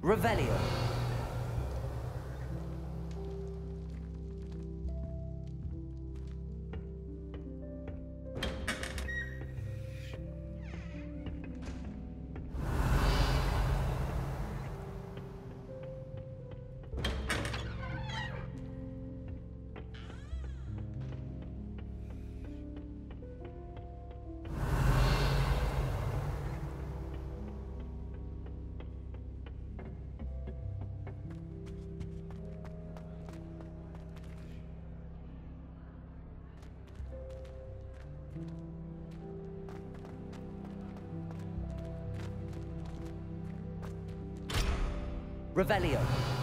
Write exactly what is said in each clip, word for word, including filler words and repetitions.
Revelio. Revelio.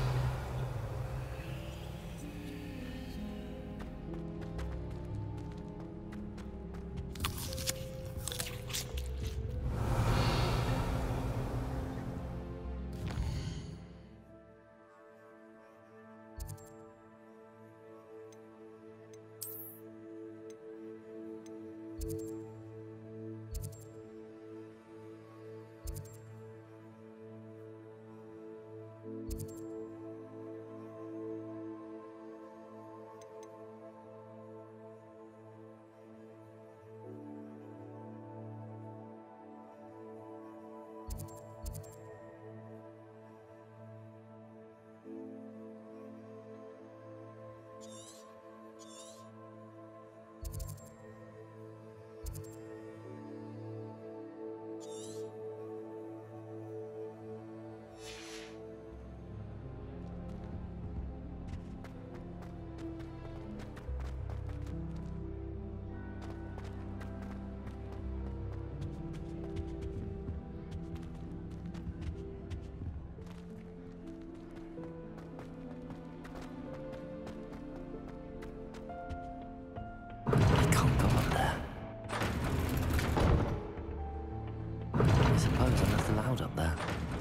Up there.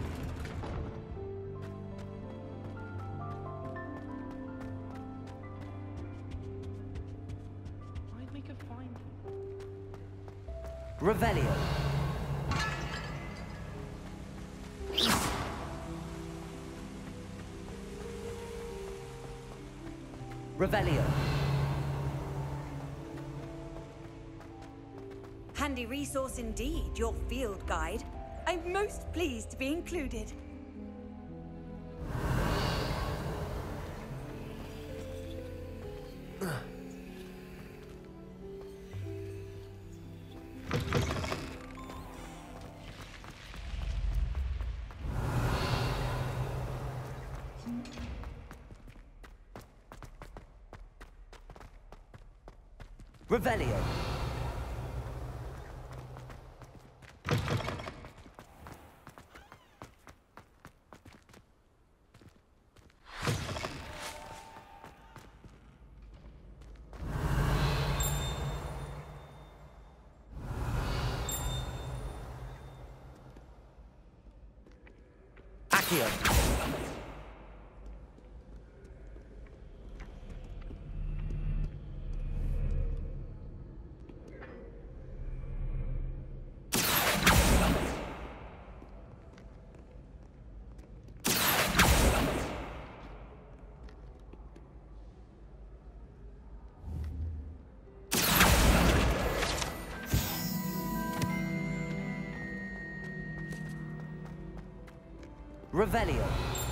I'd make a find. Revelio. Revelio. Handy resource indeed, your field guide. I'm most pleased to be included. Revelio. Accio. Revelio.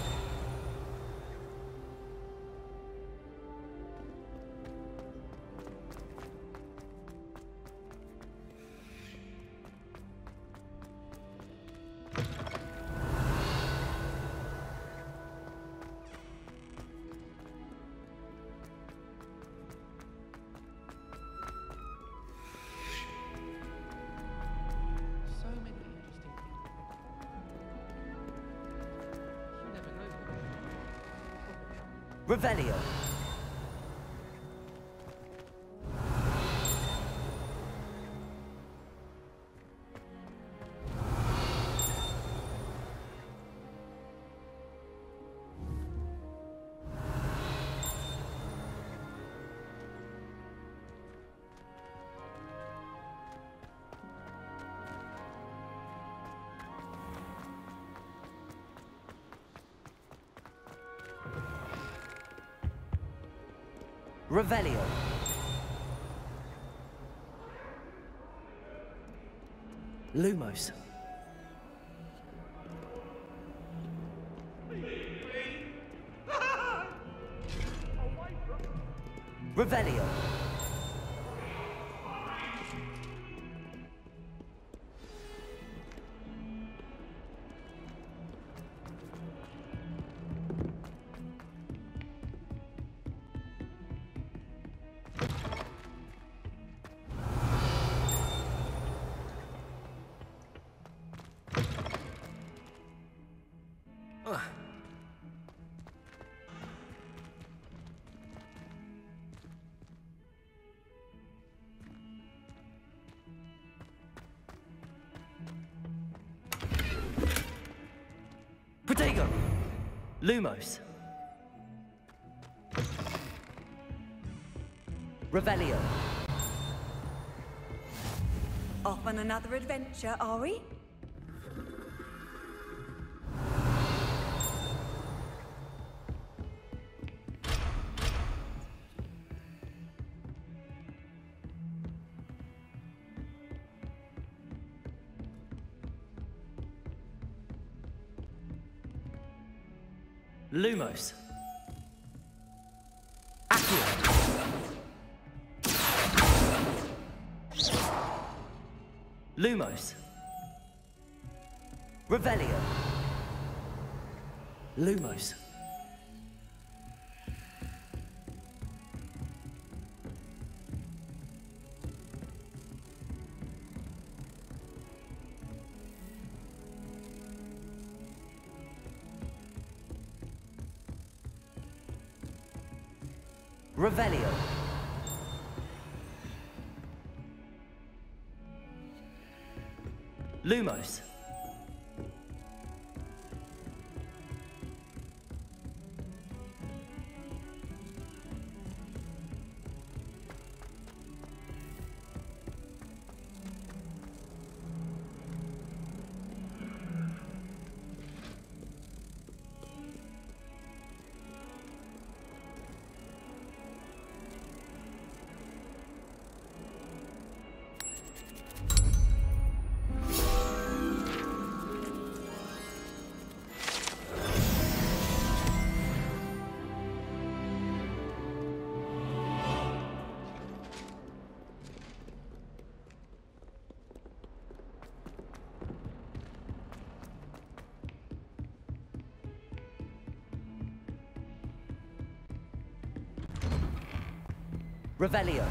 So many interesting things. You never know. Revelio. Revelio. Lumos. Revelio. Protego! Lumos. Revelio. Off on another adventure, are we? Lumos. Accio. Lumos. Revelio. Lumos. Revelio. Lumos. Revelio.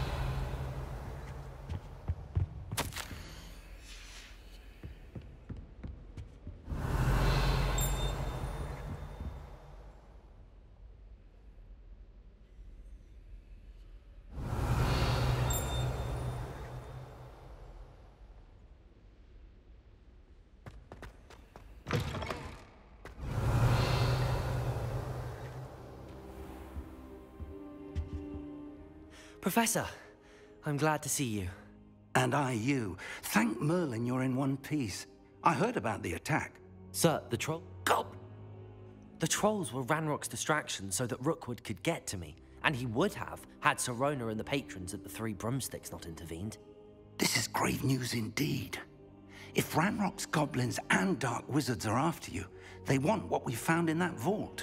Professor, I'm glad to see you. And I you. Thank Merlin you're in one piece. I heard about the attack. Sir, the troll... God! The trolls were Ranrock's distraction so that Rookwood could get to me. And he would have, had Sirona and the patrons at the Three Broomsticks not intervened. This is grave news indeed. If Ranrock's goblins and dark wizards are after you, they want what we found in that vault.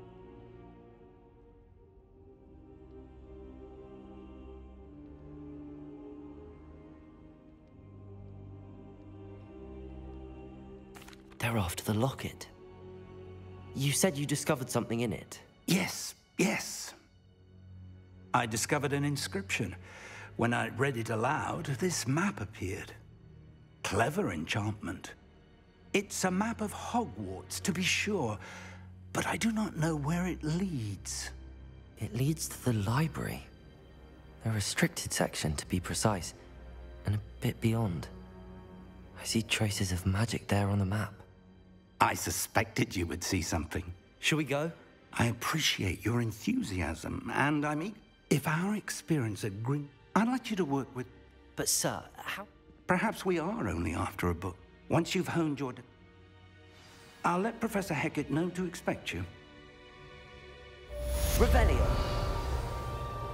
They're after the locket. You said you discovered something in it. Yes, yes. I discovered an inscription. When I read it aloud, this map appeared. Clever enchantment. It's a map of Hogwarts, to be sure, but I do not know where it leads. It leads to the library. A restricted section, to be precise, and a bit beyond. I see traces of magic there on the map. I suspected you would see something. Shall we go? I appreciate your enthusiasm, and I mean, if our experience agrees, I'd like you to work with... But sir, how... Perhaps we are only after a book. Once you've honed your... I'll let Professor Hecat know to expect you. Revelio.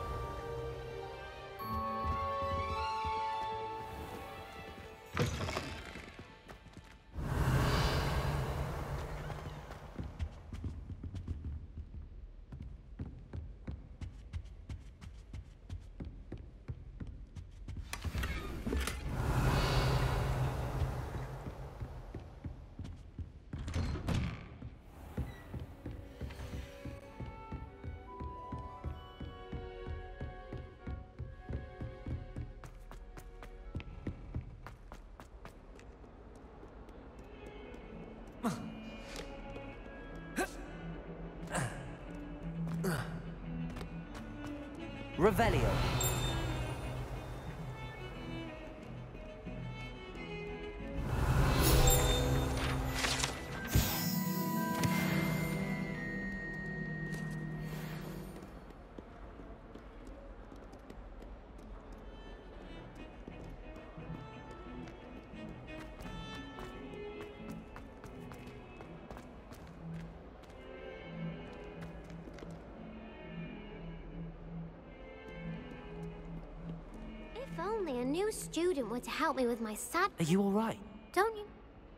Revelio. If only a new student were to help me with my sad... Are you all right? Don't you?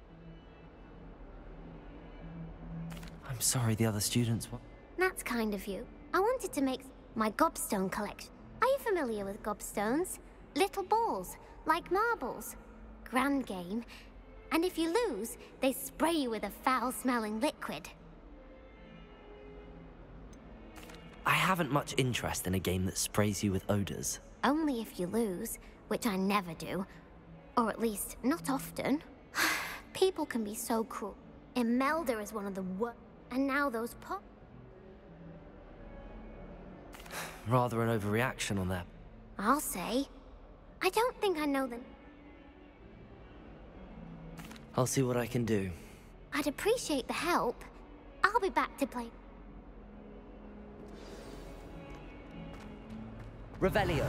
I'm sorry the other students were... That's kind of you. I wanted to make my gobstone collection. Are you familiar with gobstones? Little balls, like marbles. Grand game. And if you lose, they spray you with a foul-smelling liquid. I haven't much interest in a game that sprays you with odors. Only if you lose, which I never do. Or at least, not often. People can be so cruel. Imelda is one of the worst. And now those pop... Rather an overreaction on that. I'll say. I don't think I know them. I'll see what I can do. I'd appreciate the help. I'll be back to play. Revelio.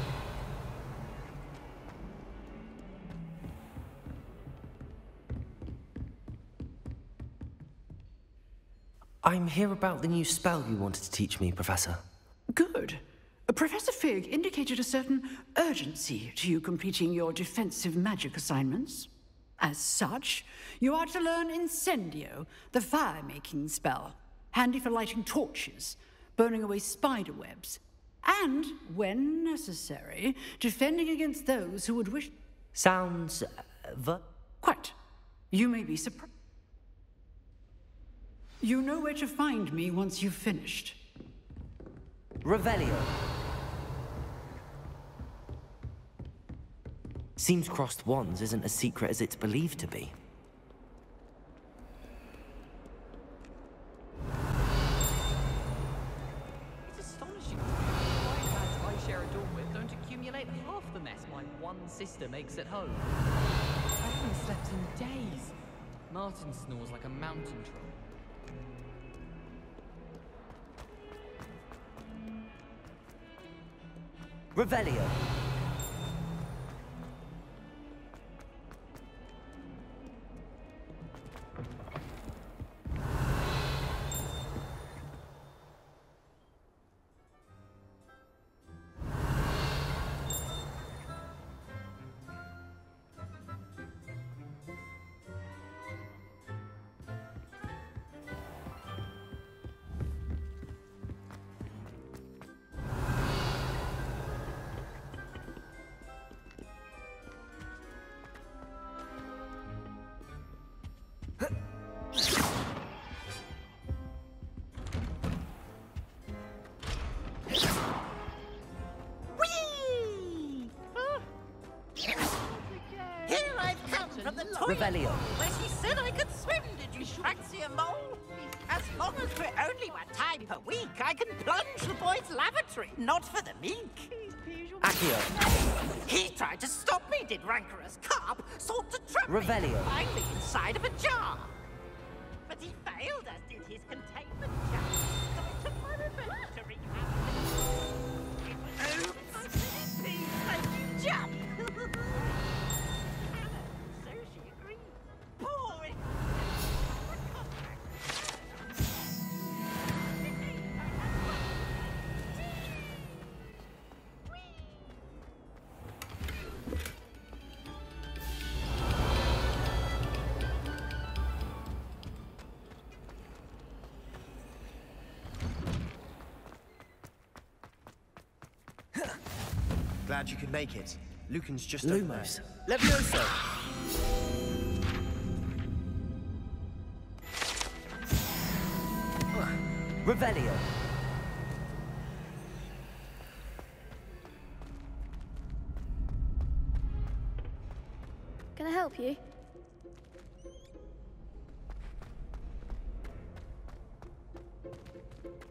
I'm here about the new spell you wanted to teach me, Professor. Good. Professor Fig indicated a certain urgency to you completing your defensive magic assignments. As such, you are to learn Incendio, the fire-making spell, handy for lighting torches, burning away spider webs, and, when necessary, defending against those who would wish... Sounds... Uh, v- Quite. You may be surprised. You know where to find me once you've finished. Revelio. Seems crossed wands isn't as secret as it's believed to be. It's astonishing. Five lads I share a dorm with don't accumulate half the mess my one sister makes at home. I haven't slept in days. Martin snores like a mountain troll. Revelio. Revelio. Where she said I could swim, did you fancy a mole? As long as we're only one time per week, I can plunge the boys' lavatory, not for the meek. Accio. He tried to stop me, did rancorous carp, sought to trap Revelio. me, find me inside of a jar. But he failed, as did his containment jar. So it took my revenge to wreak havoc. It was oops, please make you jump. So she agreed. Poor it. Glad you could make it. Lucan's just over there. Lumos. Levioso. Revelio. Can I help you?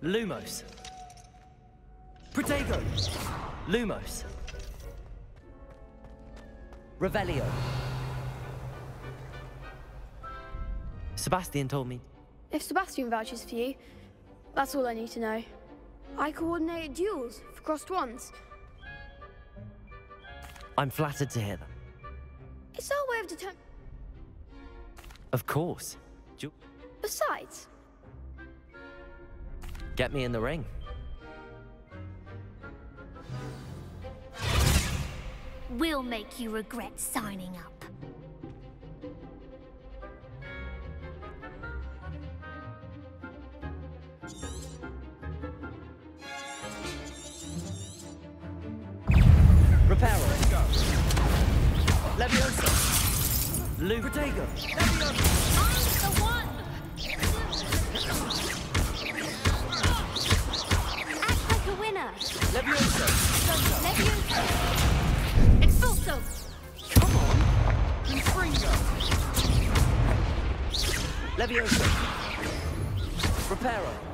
Lumos. Protego. Lumos. Revelio. Sebastian told me. If Sebastian vouches for you, that's all I need to know. I coordinated duels for crossed ones. I'm flattered to hear that. It's our way of determining. Of course. Ju- Besides, Get me in the ring. We'll make you regret signing up. Reparo. Leviosa. Lu. Protego. Leviosa. I'm the one! Act like a winner. Leviosa. Leviosa. Expulso. Come on. Confringo. Leviosa. Reparo.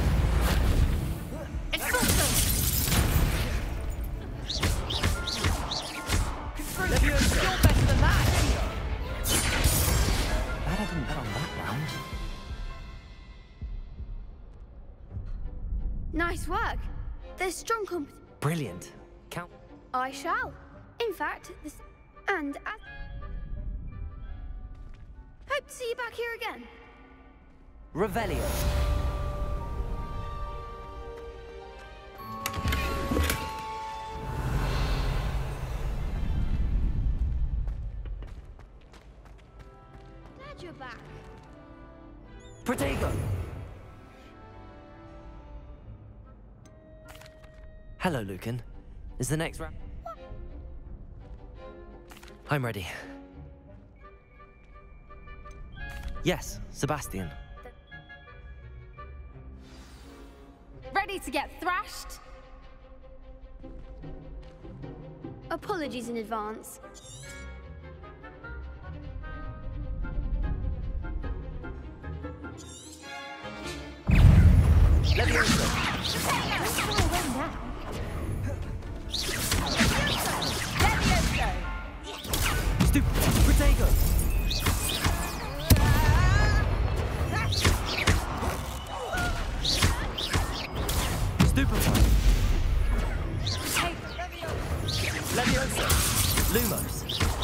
Expulso. Leviosa. You're better than that. Glad I didn't bet on that round. nice work. There's strong comp. Brilliant. Count. I shall. In fact, this and as hope to see you back here again. Revelio. Glad you're back. Protego. Hello, Lucan. Is the next round? I'm ready. Yes, Sebastian. Ready to get thrashed? Apologies in advance. Leviosa. Stupid. Protego. Stupefy. Leviosa. Lumos.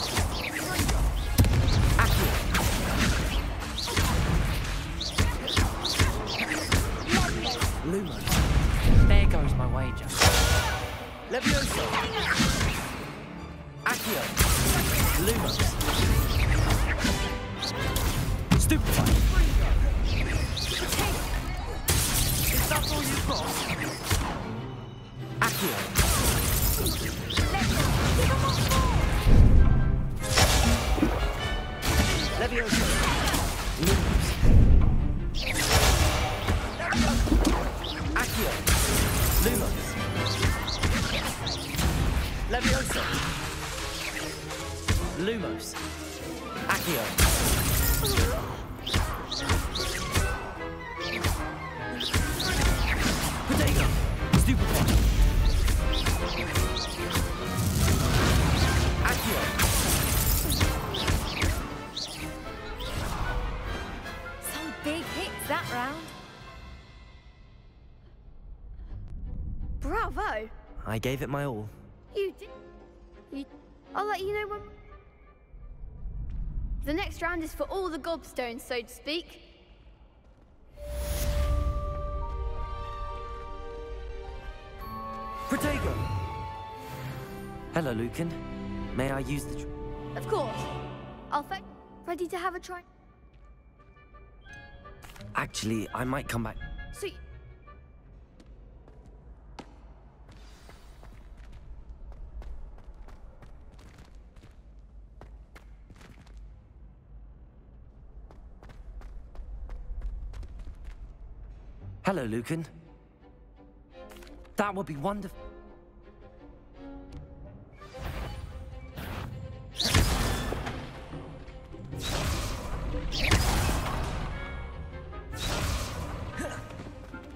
Accio. Lumos. There goes my wager. Leviosa. Accio. Lumos. Stupefy. Is that all you've got? Accio. Leviosa. Lumos. Accio. Lumos. Leviosa. Lumos. Accio. Protego. Stupefy. Accio. Some big hits that round. Bravo! I gave it my all. You did. You. I'll let you know when. The next round is for all the gobstones, so to speak. Protego. Hello, Lucan. May I use the... Tr Of course. I'll fetch. Ready to have a try. Actually, I might come back. So. y- Hello, Lucan. That would be wonderful.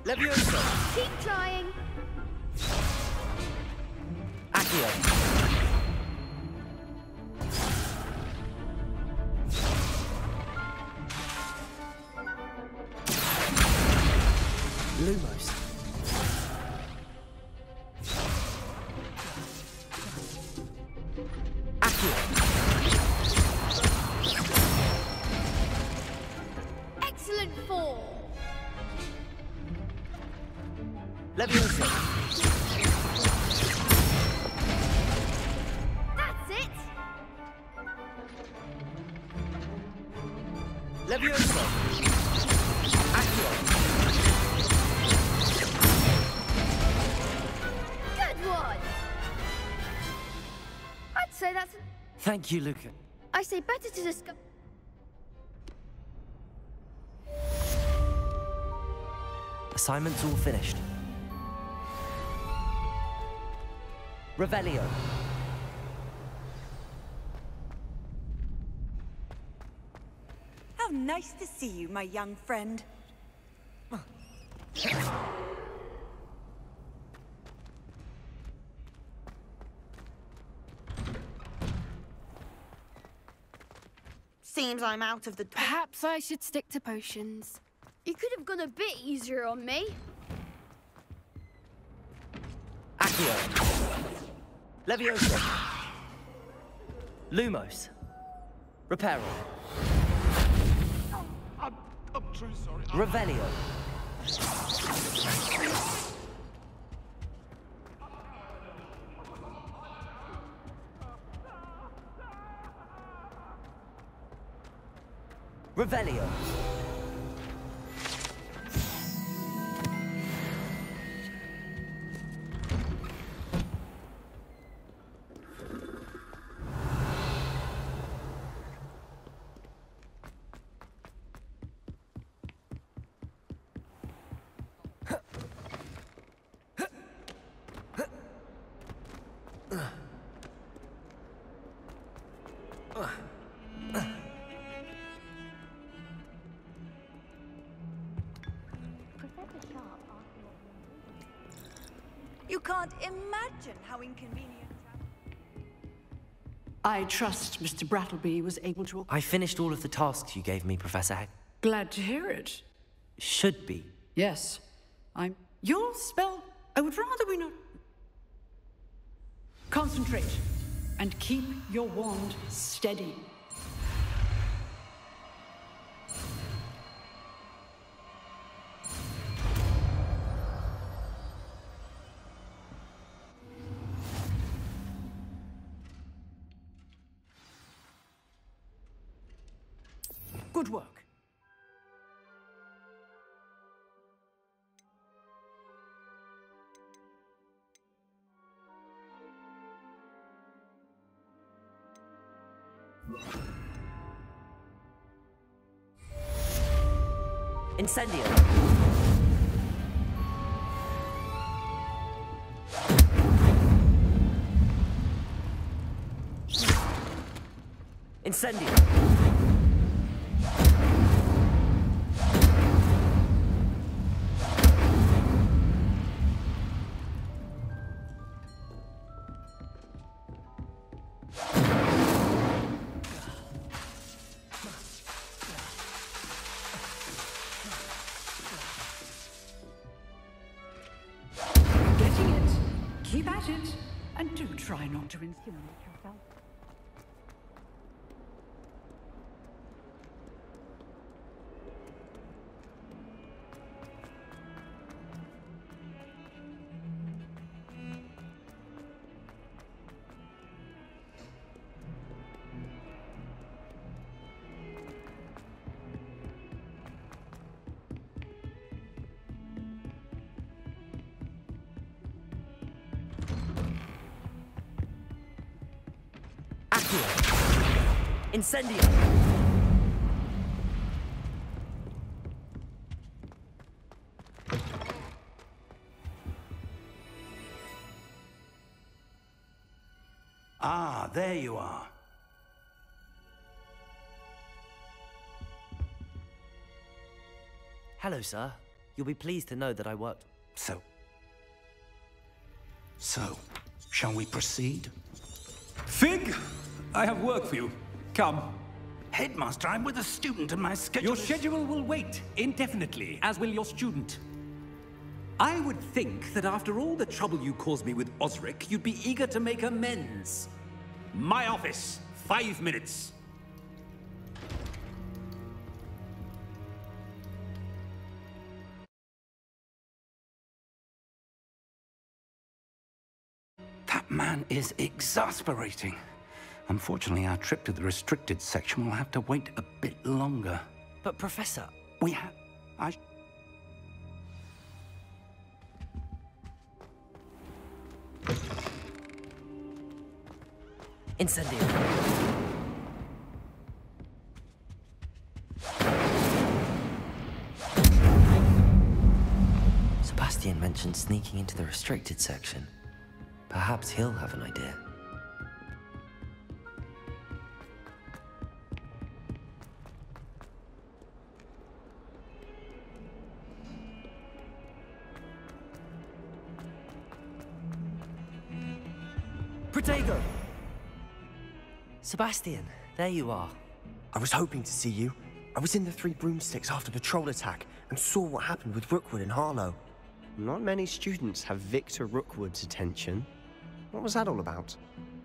Levioso! Keep trying. Accio! Lumos. Accio! Excellent fall. Levioso! That's it. Levioso! Accio! Good one. I'd say that's. A... Thank you, Lucan. I say better to discover. Assignment's all finished. Revelio. How nice to see you, my young friend. Seems I'm out of the... Perhaps I should stick to potions. You could have gone a bit easier on me. Accio. Levioso. Lumos. Reparo. I'm, I'm truly sorry. Revelio. Revelio. You can't imagine how inconvenient. I trust Mister Brattleby was able to... I finished all of the tasks you gave me, Professor Hag. Glad to hear it. Should be. Yes. I'm... Your spell... I would rather we not... Concentrate. And keep your wand steady. Good work. Incendio. Incendio. Getting it. Keep at it. And do try not to intimidate yourself. Incendio. Ah, there you are. Hello, sir. You'll be pleased to know that I worked... So... So, shall we proceed? Fig! I have work for you. Come. Headmaster, I'm with a student and my schedule Your is... schedule will wait indefinitely, as will your student. I would think that after all the trouble you caused me with Osric, you'd be eager to make amends. My office. Five minutes. That man is exasperating. Unfortunately, our trip to the restricted section will have to wait a bit longer. But, Professor... We have... I... Incendio. Sebastian mentioned sneaking into the restricted section. Perhaps he'll have an idea. Protego! Sebastian, there you are. I was hoping to see you. I was in the Three Broomsticks after the troll attack and saw what happened with Rookwood and Harlow. Not many students have Victor Rookwood's attention. What was that all about?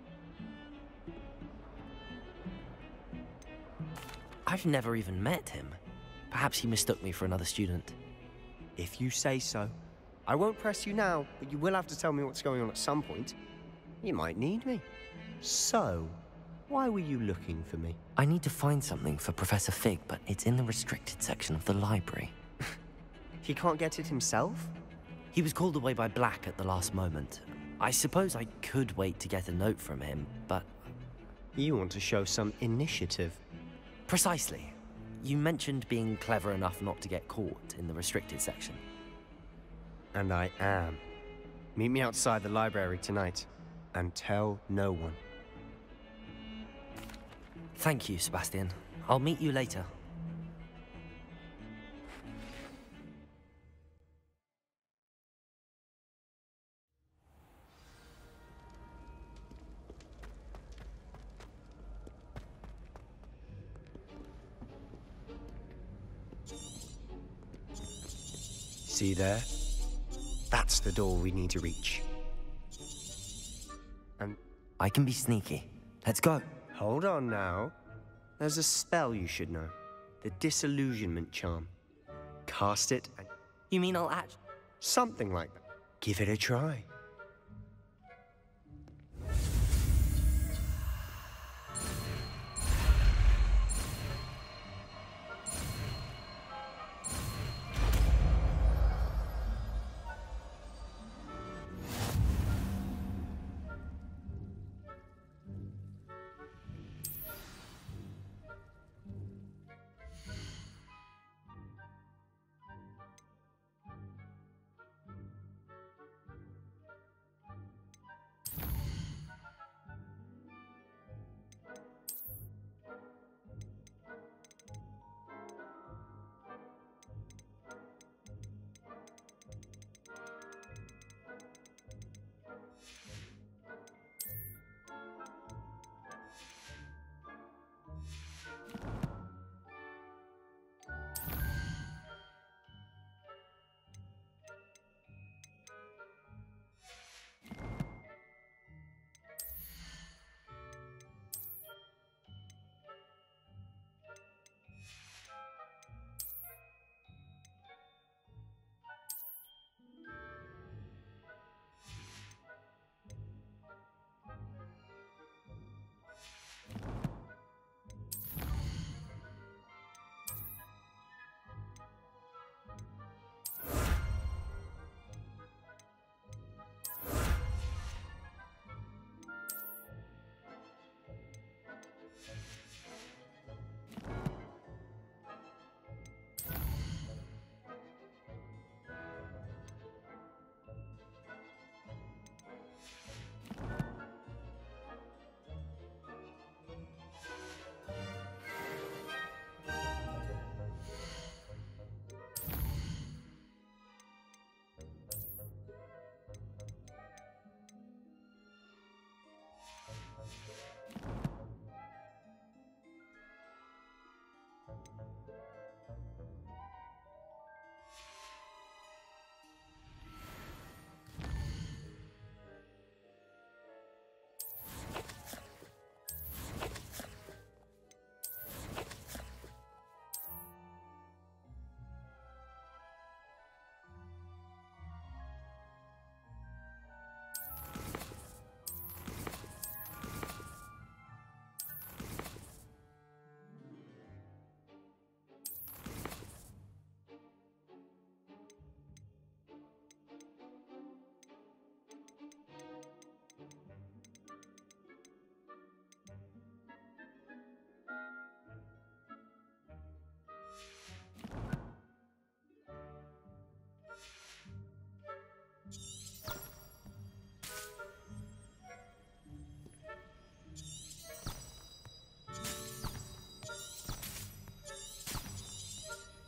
I've never even met him. Perhaps he mistook me for another student. If you say so. I won't press you now, but you will have to tell me what's going on at some point. You might need me. So, why were you looking for me? I need to find something for Professor Fig, but it's in the restricted section of the library. He can't get it himself? He was called away by Black at the last moment. I suppose I could wait to get a note from him, but... You want to show some initiative. Precisely. You mentioned being clever enough not to get caught in the restricted section. And I am. Meet me outside the library tonight, and tell no one. Thank you, Sebastian. I'll meet you later. See there? That's the door we need to reach. And I can be sneaky. Let's go. Hold on now. There's a spell you should know. The Disillusionment Charm. Cast it and... You mean I'll act... Something like that. Give it a try.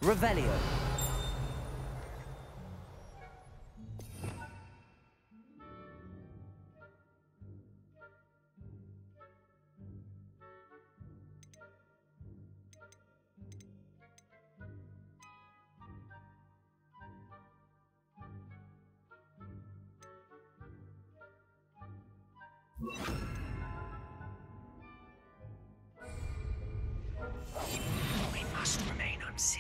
Revelio. We must remain unseen.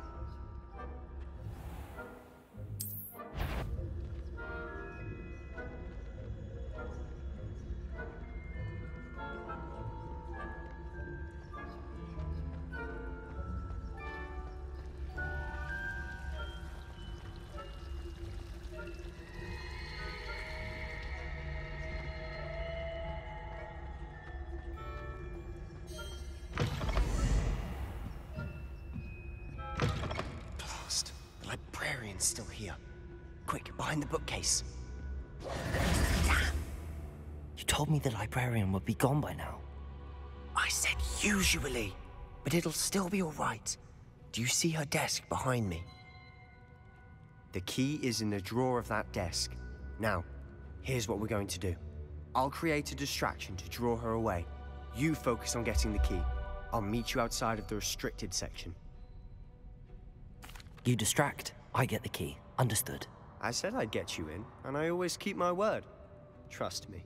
Still here. Quick, behind the bookcase. Damn! You told me the librarian would be gone by now. I said usually, but it'll still be all right. Do you see her desk behind me? The key is in the drawer of that desk. Now, here's what we're going to do. I'll create a distraction to draw her away. You focus on getting the key. I'll meet you outside of the restricted section. You distract. I get the key. Understood. I said I'd get you in, and I always keep my word. Trust me.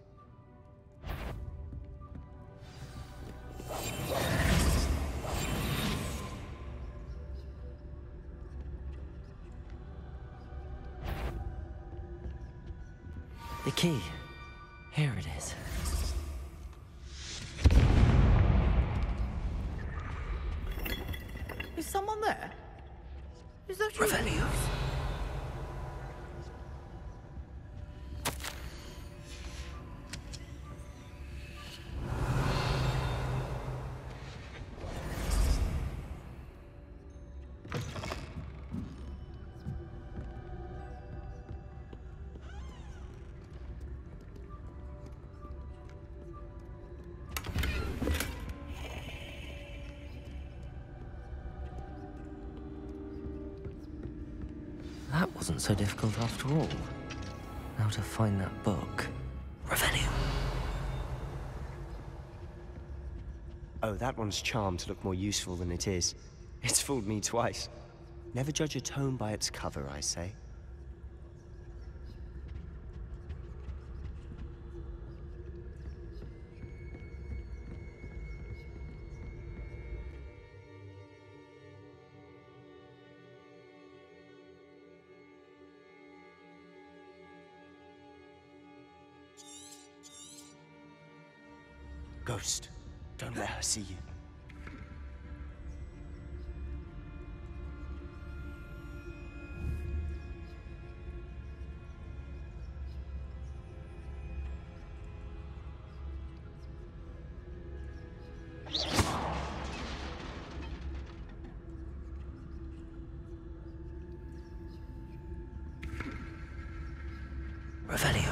The key. Here it is. Is someone there? Is that you? Revelio. That wasn't so difficult after all. Now to find that book. Revelio. Oh, that one's charmed to look more useful than it is. It's fooled me twice. Never judge a tome by its cover, I say. Ghost, don't let her see you. Revelio.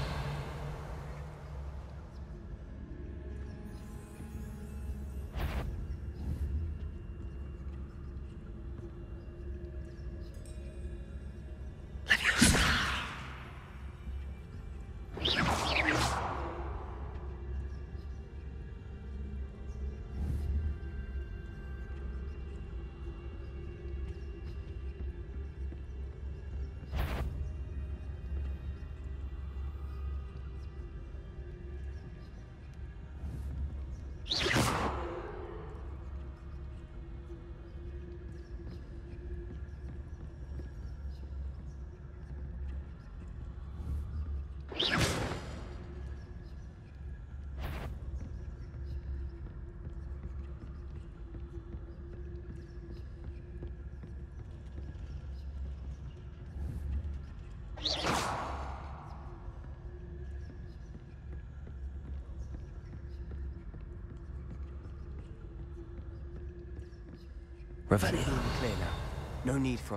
Revelio. Clear now. No need for...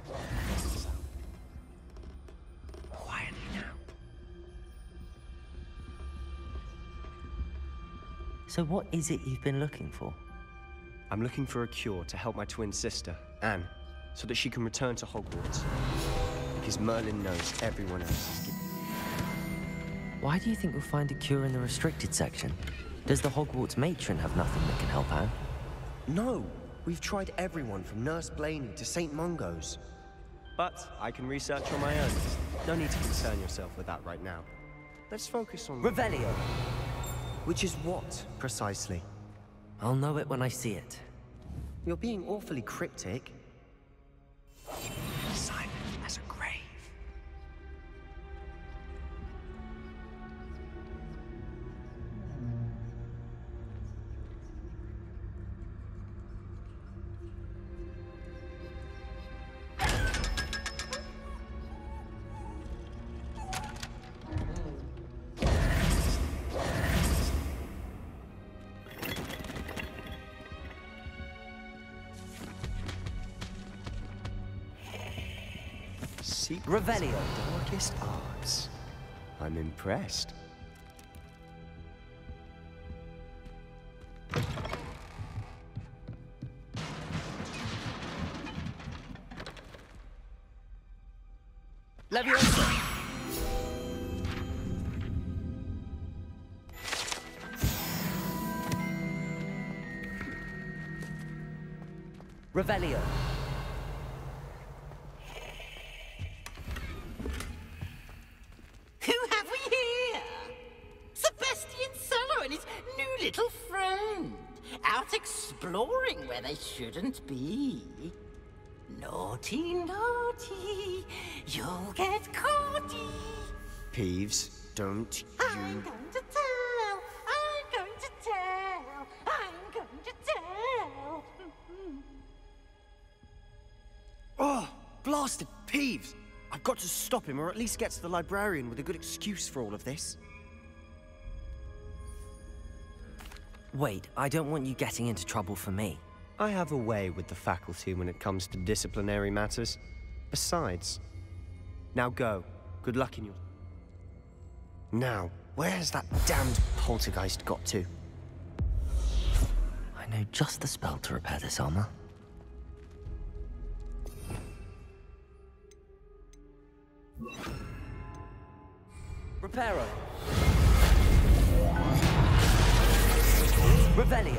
Quietly now. So what is it you've been looking for? I'm looking for a cure to help my twin sister, Anne. so that she can return to Hogwarts. Because Merlin knows everyone else is giving. Why do you think we'll find a cure in the restricted section? Does the Hogwarts matron have nothing that can help out? No! We've tried everyone from Nurse Blaney to Saint Mungo's. But I can research on my own. No need to concern yourself with that right now. Let's focus on... Revelio! Which is what, precisely? I'll know it when I see it. You're being awfully cryptic. Simon has a grave. Revelio. Darkest arts. I'm impressed. Leviosa! Revelio. Who have we here? Sebastian Sallow and his new little friend. Out exploring where they shouldn't be. Naughty, naughty, you'll get caughty. Peeves, don't you... I'm going to tell, I'm going to tell, I'm going to tell. Oh, blasted Peeves! I've got to stop him, or at least get to the librarian with a good excuse for all of this. Wait, I don't want you getting into trouble for me. I have a way with the faculty when it comes to disciplinary matters. Besides... Now go. Good luck in your... Now, where's that damned poltergeist got to? I know just the spell to repair this armor. Reparo. Revelio.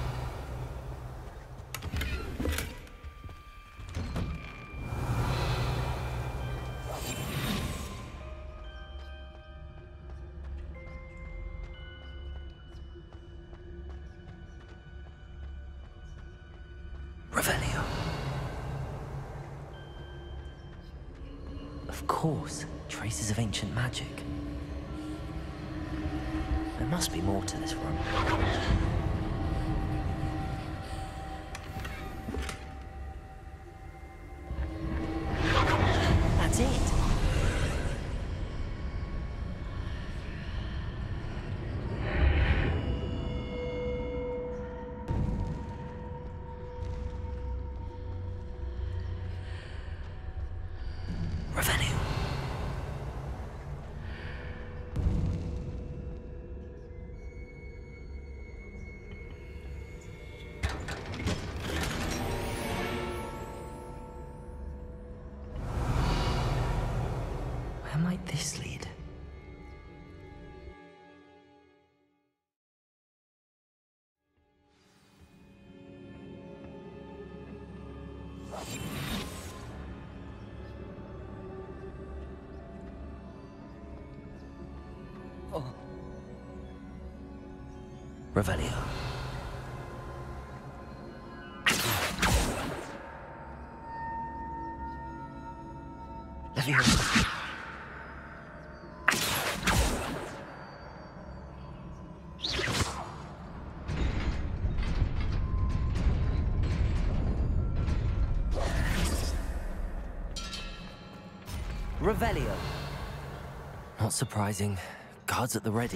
Revelio. Of course, traces of ancient magic. There must be more to this room. That's it. Revelio. Where might this lead? Oh. Revelio. Leviosa. Revelio. Not surprising. Guards at the ready.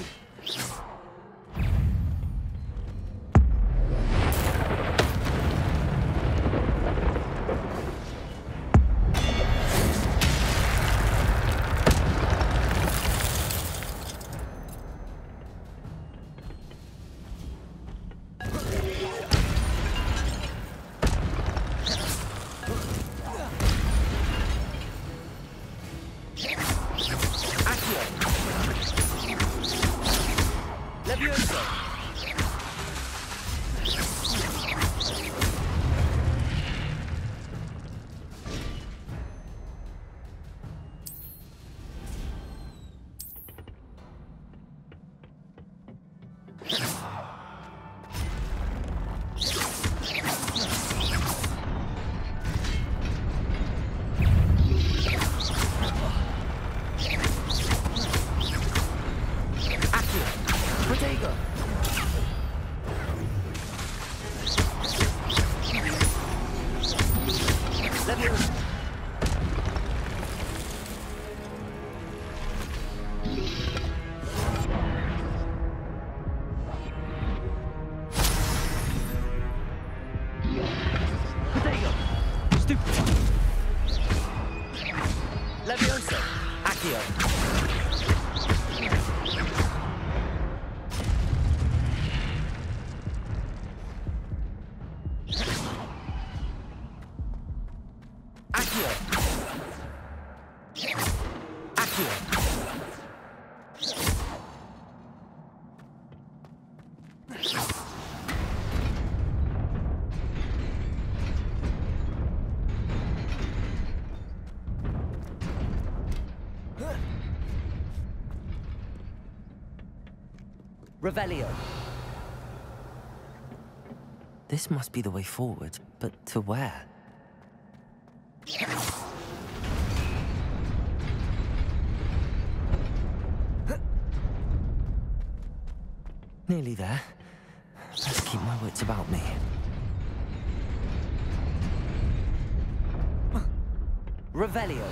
Leviosa! Protego! Stupefy! Leviosa! Accio! Accio! Accio! Revelio. This must be the way forward, but to where? Nearly there. Let's keep my wits about me. Revelio.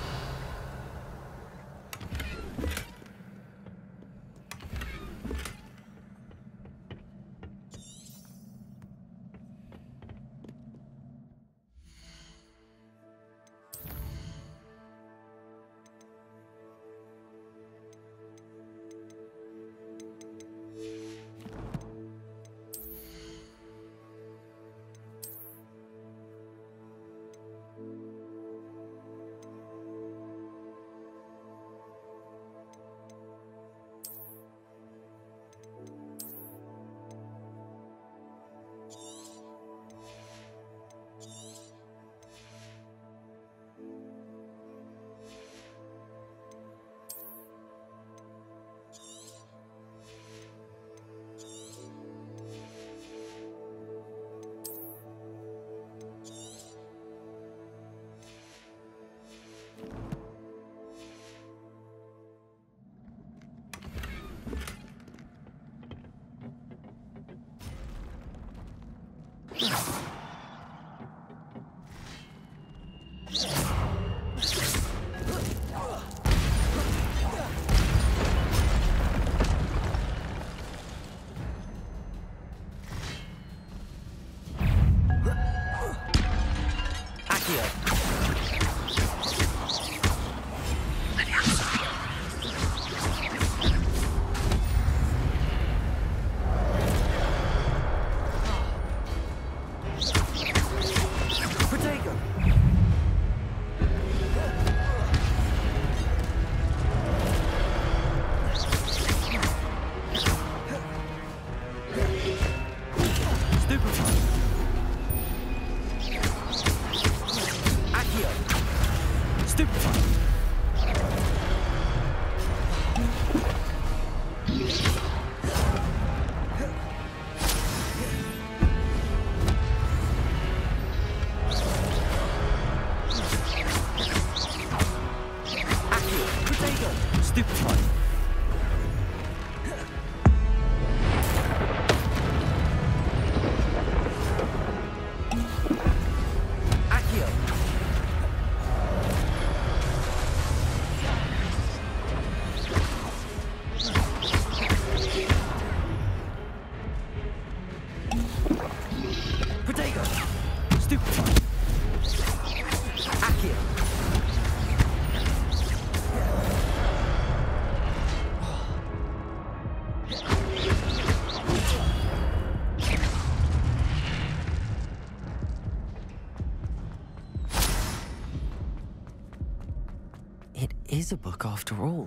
Is a book after all.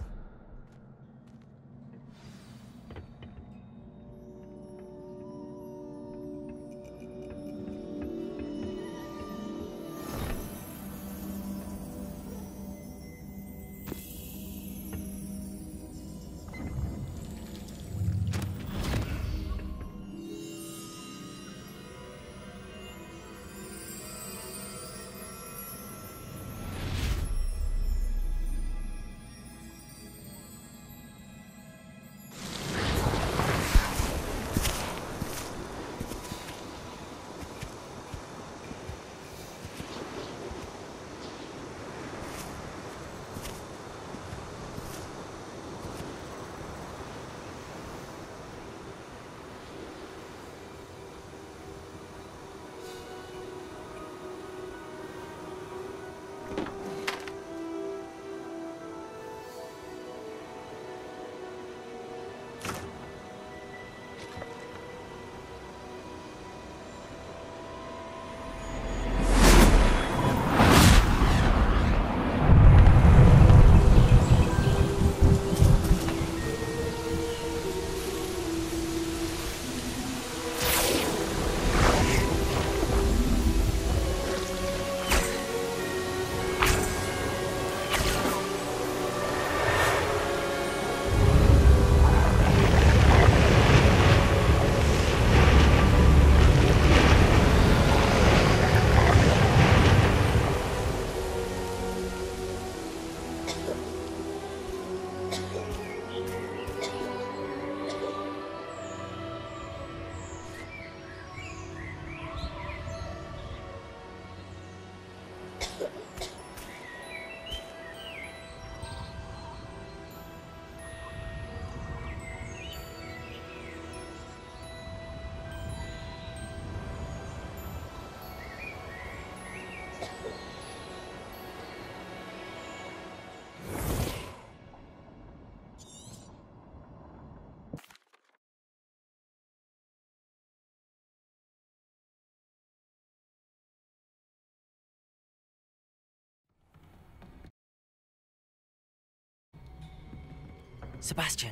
Sebastian.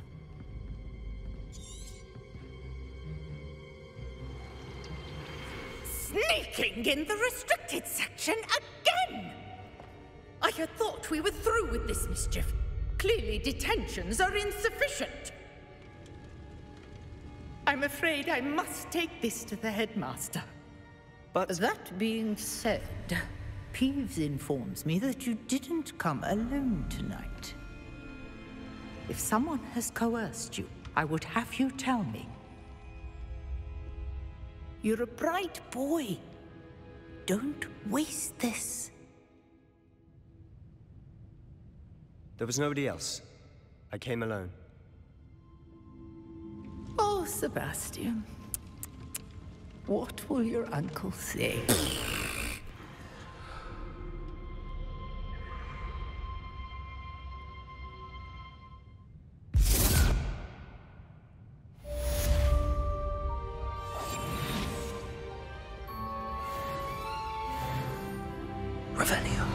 Sneaking in the restricted section again! I had thought we were through with this mischief. Clearly detentions are insufficient. I'm afraid I must take this to the headmaster. But that being said, Peeves informs me that you didn't come alone tonight. If someone has coerced you, I would have you tell me. You're a bright boy. Don't waste this. There was nobody else. I came alone. Oh, Sebastian. What will your uncle say? Revelio.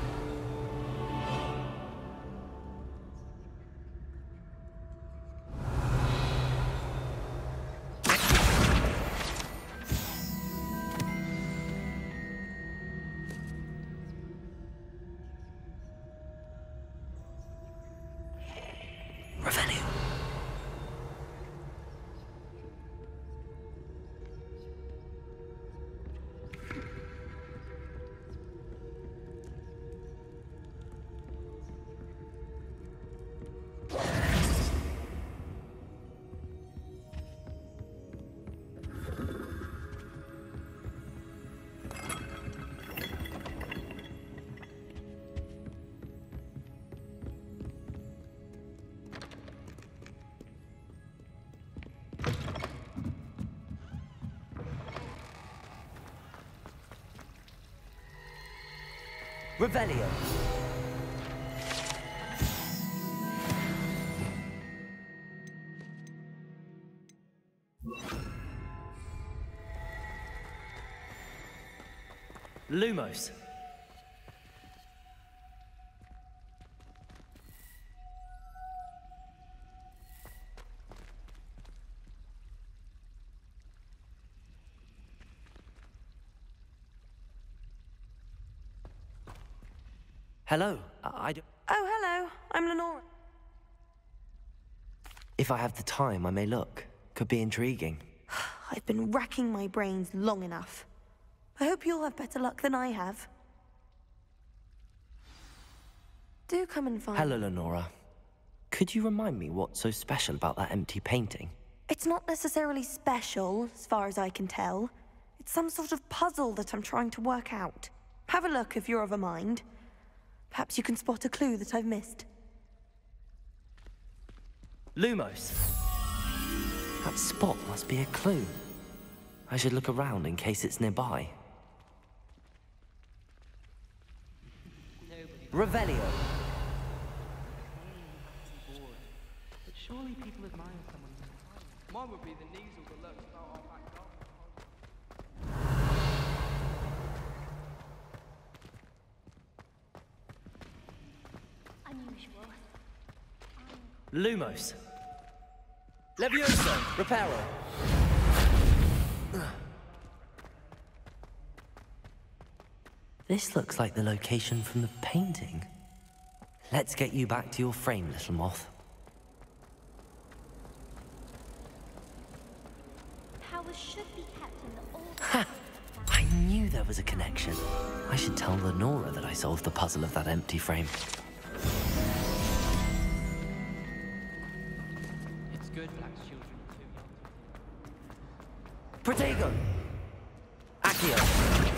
Revelio. Revelio. Lumos. Hello, I, I do... Oh, hello. I'm Lenora. If I have the time, I may look. Could be intriguing. I've been racking my brains long enough. I hope you'll have better luck than I have. Do come and find Hello, Lenora. Could you remind me what's so special about that empty painting? It's not necessarily special, as far as I can tell. It's some sort of puzzle that I'm trying to work out. Have a look if you're of a mind. Perhaps you can spot a clue that I've missed. Lumos. That spot must be a clue. I should look around in case it's nearby. Revelio. But surely people admire someone. Mine would be the knees or the looks about our back garden. Unusual. Lumos. Levioso. Reparo. This looks like the location from the painting. Let's get you back to your frame, little moth. Powers should be kept in the old... Ha! I knew there was a connection. I should tell Lenora that I solved the puzzle of that empty frame. It's good Black's children too. Protego! Accio!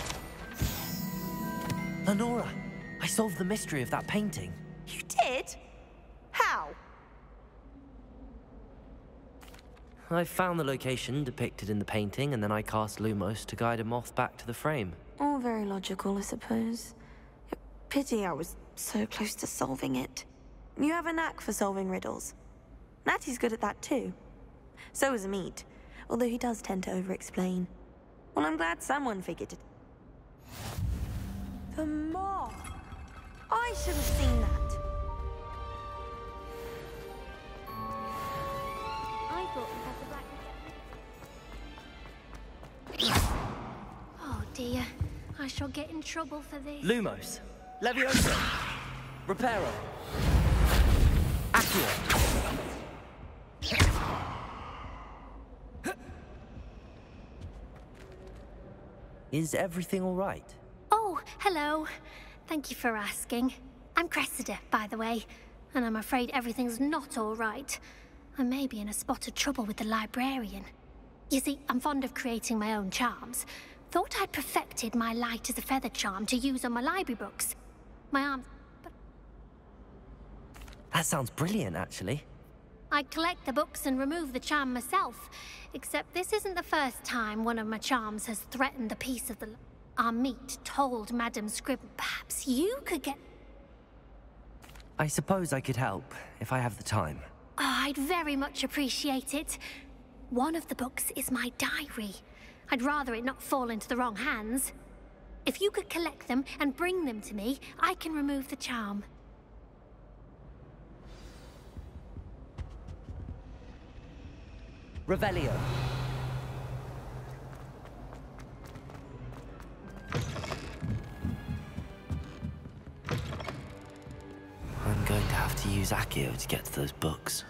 Lenora, I solved the mystery of that painting. You did? How? I found the location depicted in the painting, and then I cast Lumos to guide a moth back to the frame. All very logical, I suppose. Pity I was so close to solving it. You have a knack for solving riddles. Natty's good at that too. So is Amit, although he does tend to over-explain. Well, I'm glad someone figured it. The moth! I should have seen that. shall get in trouble for this. Lumos. Levioso. Reparo. Accio. Is everything all right? Oh, hello. Thank you for asking. I'm Cressida, by the way, and I'm afraid everything's not all right. I may be in a spot of trouble with the librarian. You see, I'm fond of creating my own charms. Thought I'd perfected my light as a feather charm to use on my library books. My arms... But That sounds brilliant, actually. I collect the books and remove the charm myself. Except this isn't the first time one of my charms has threatened the peace of the... Our meet told Madame Scribner perhaps you could get... I suppose I could help, if I have the time. Oh, I'd very much appreciate it. One of the books is my diary. I'd rather it not fall into the wrong hands. If you could collect them and bring them to me, I can remove the charm. Revelio. I'm going to have to use Accio to get to those books.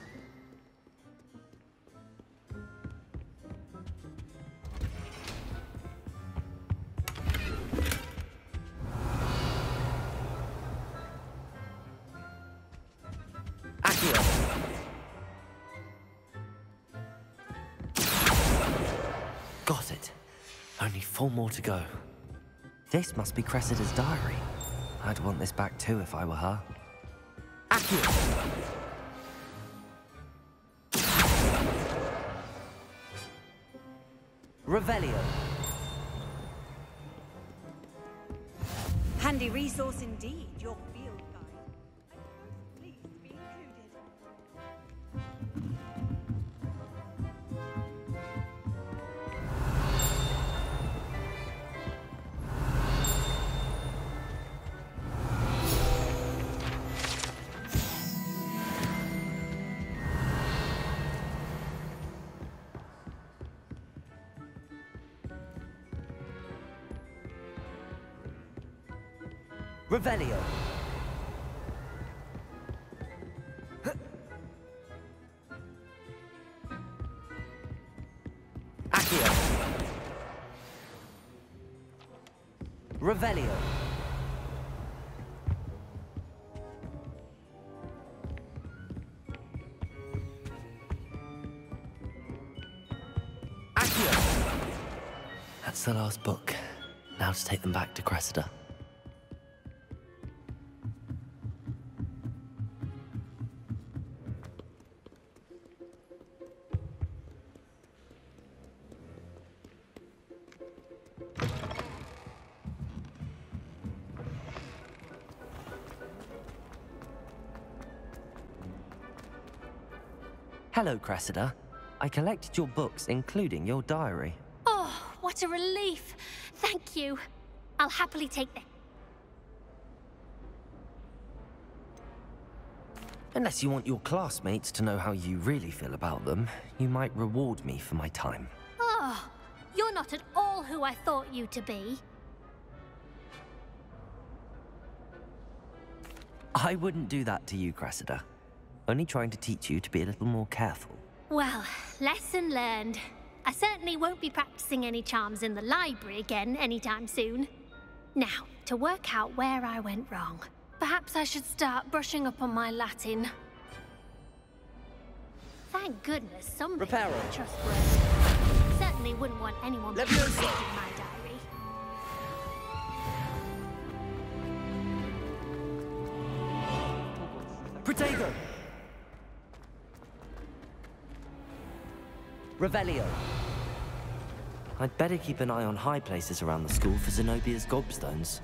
Accio. Got it. Only four more to go. This must be Cressida's diary. I'd want this back too if I were her. Accio! Revelio. Handy resource indeed, your field guide. I'm most pleased to be included. Revelio. Accio. Revelio. Accio. That's the last book. Now to take them back to Cressida. Hello, Cressida. I collected your books, including your diary. Oh, what a relief. Thank you. I'll happily take them. Unless you want your classmates to know how you really feel about them, you might reward me for my time. Oh, you're not at all who I thought you to be. I wouldn't do that to you, Cressida. Only trying to teach you to be a little more careful. Well, lesson learned. I certainly won't be practicing any charms in the library again anytime soon. Now, to work out where I went wrong. Perhaps I should start brushing up on my Latin. Thank goodness some people are trustworthy. Certainly wouldn't want anyone reading my diary. Protego! Revelio. I'd better keep an eye on high places around the school for Zenobia's gobstones.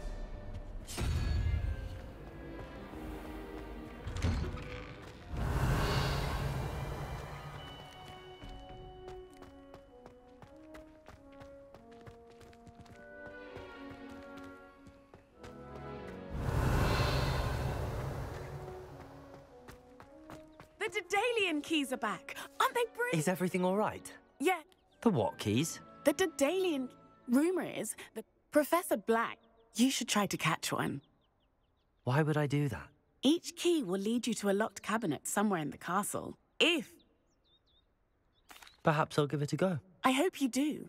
The Daedalian keys are back. Aren't they brilliant? Is everything all right? Yeah. The what keys? The Daedalian... Rumor is that Professor Black You should try to catch one. Why would I do that? Each key will lead you to a locked cabinet somewhere in the castle. If... Perhaps I'll give it a go. I hope you do.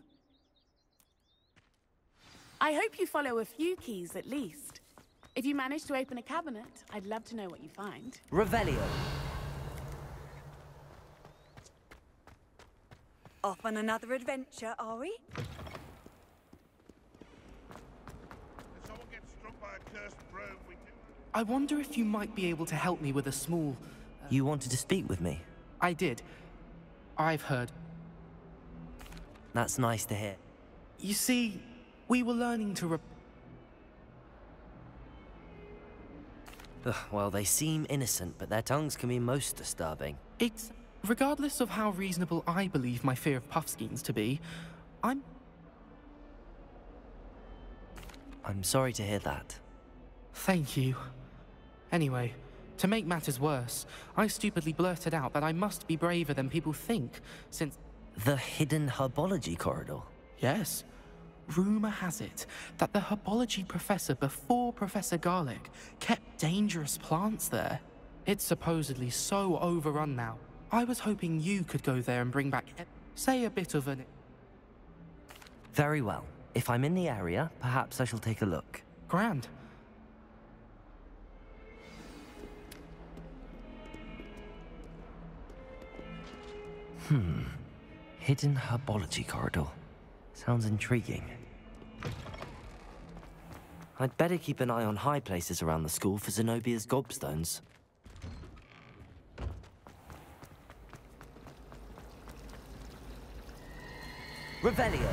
I hope you follow a few keys at least. If you manage to open a cabinet, I'd love to know what you find. Revelio. Off on another adventure, are we? I wonder if you might be able to help me with a small... Uh... You wanted to speak with me? I did. I've heard. That's nice to hear. You see, we were learning to rep... Ugh, well, they seem innocent, but their tongues can be most disturbing. It's... Regardless of how reasonable I believe my fear of Puffskeins to be, I'm... I'm sorry to hear that. Thank you. Anyway, to make matters worse, I stupidly blurted out that I must be braver than people think, since... The hidden herbology corridor? Yes. Rumor has it that the herbology professor before Professor Garlick kept dangerous plants there. It's supposedly so overrun now. I was hoping you could go there and bring back, say, a bit of an... Very well. If I'm in the area, perhaps I shall take a look. Grand. Hmm. Hidden herbology corridor. Sounds intriguing. I'd better keep an eye on high places around the school for Zenobia's gobstones. Revelio.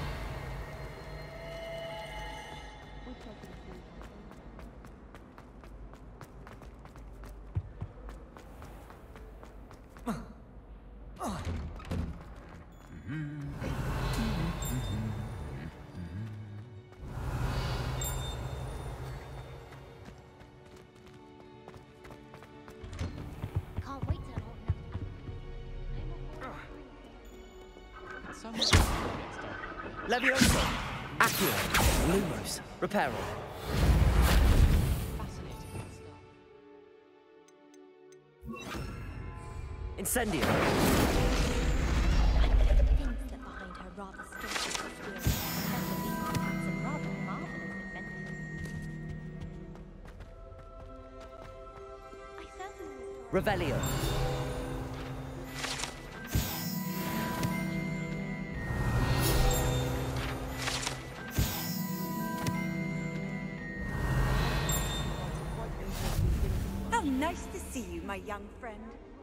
Levioso! Accio! Lumos! Reparo! Incendio! Thinks that behind her rather strange experience, especially had some rather marvelous inventions. I certainly... Revelio! Nice to see you, my young friend.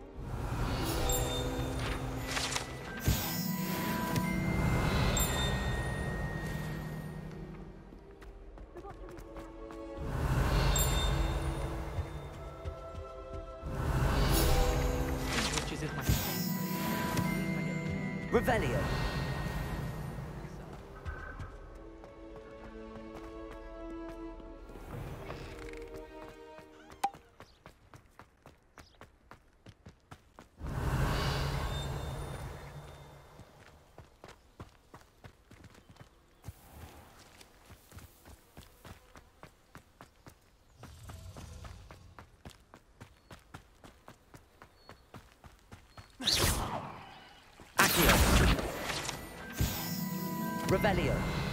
Which is my favorite. Revelio. Revelio.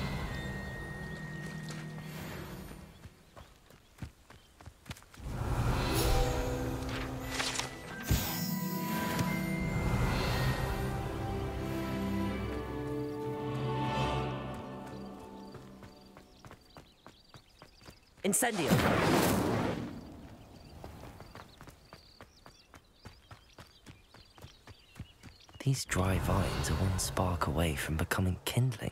Incendio. These dry vines are one spark away from becoming kindling.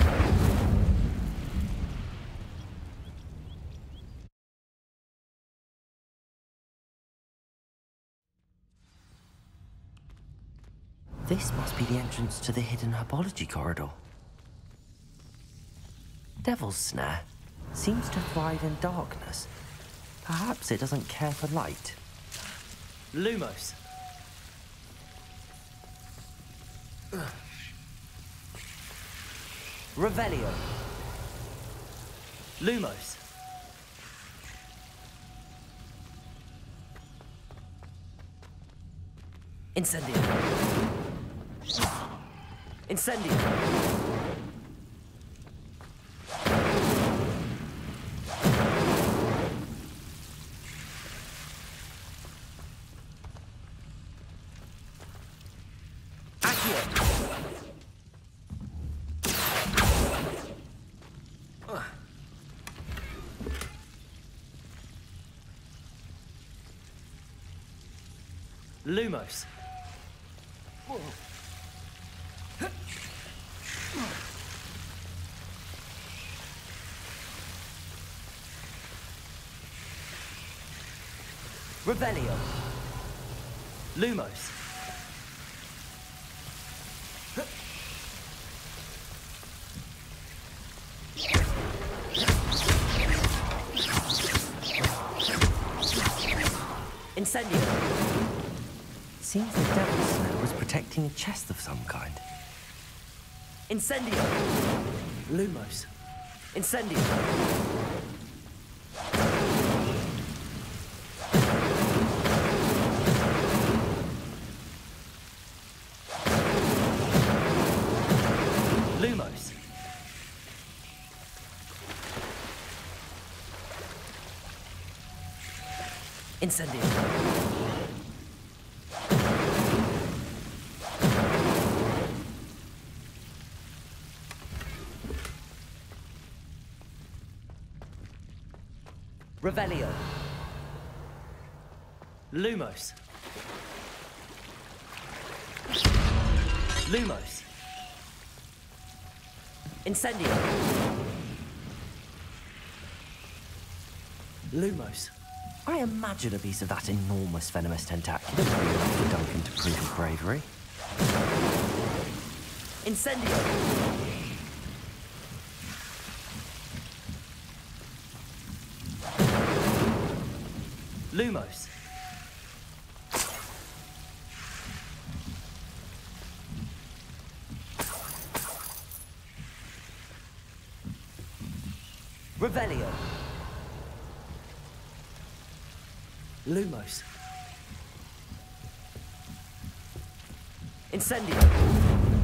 This must be the entrance to the hidden herbology corridor. Devil's Snare seems to thrive in darkness. Perhaps it doesn't care for light. Lumos. Revelio. Lumos. Incendio. Incendio. Accio. Lumos. Revelio. Lumos. Incendio. Seems the devil snare was protecting a chest of some kind. Incendio. Lumos. Incendio. Lumos. Incendio. Revelio. Lumos. Lumos. Incendio. Lumos. I imagine a piece of that enormous venomous tentacular would be enough for Duncan to prove his bravery. Incendio. Lumos. Revelio. Lumos. Incendio.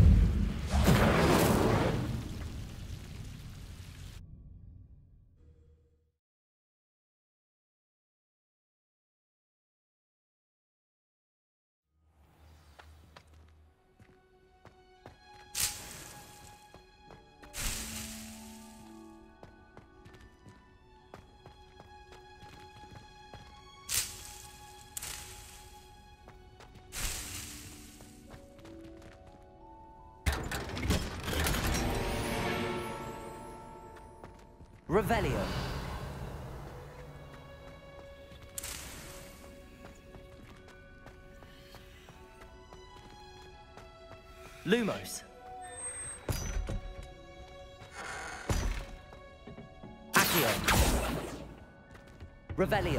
Revelio. Lumos. Accio. Revelio.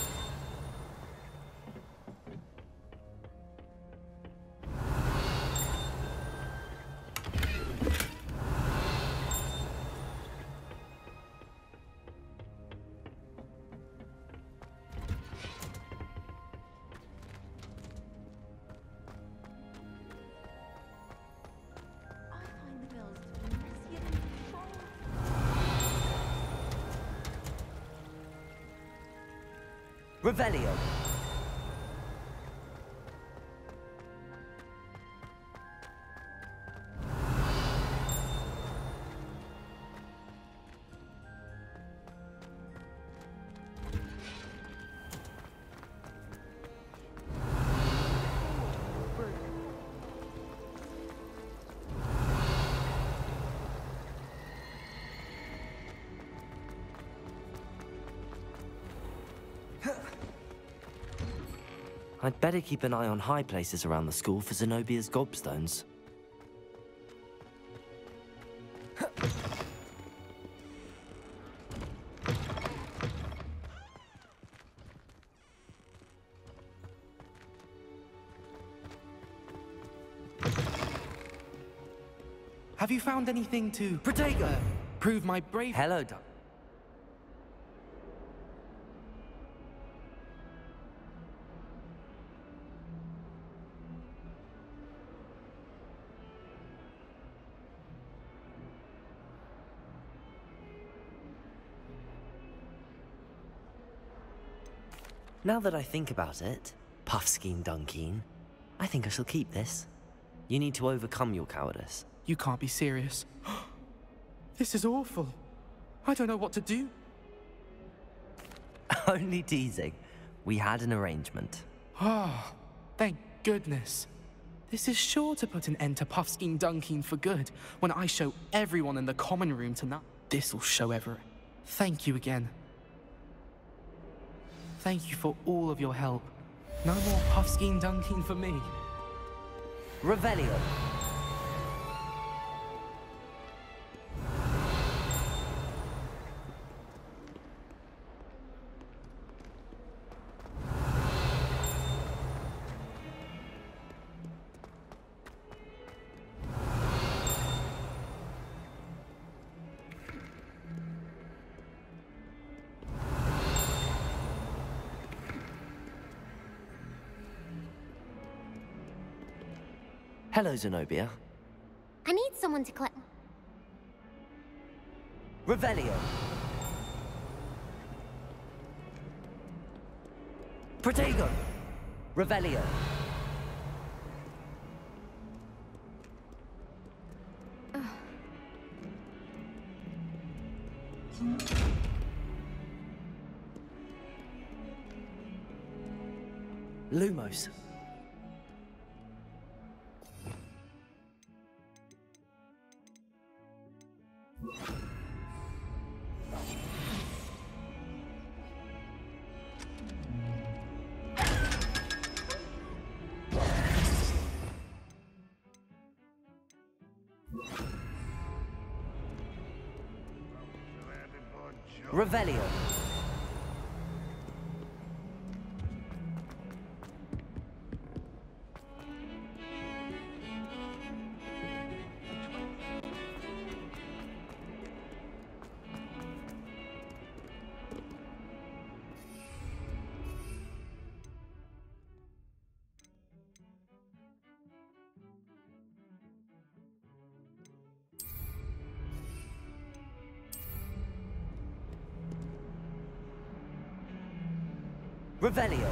Revelio. I'd better keep an eye on high places around the school for Zenobia's gobstones. Have you found anything to... Protego! Prove my brave... Hello, Doc. Now that I think about it, Puffskein Dunkeen, I think I shall keep this. You need to overcome your cowardice. You can't be serious. This is awful. I don't know what to do. Only teasing. We had an arrangement. Ah, oh, thank goodness. This is sure to put an end to Puffskein Dunkeen for good when I show everyone in the common room tonight. This'll show everyone. Thank you again. Thank you for all of your help. No more Puffskein Dunkeen for me. Revelio. Hello, Zenobia. I need someone to collect... Revelio. Protego. Revelio. Lumos. Revelio. Revelio.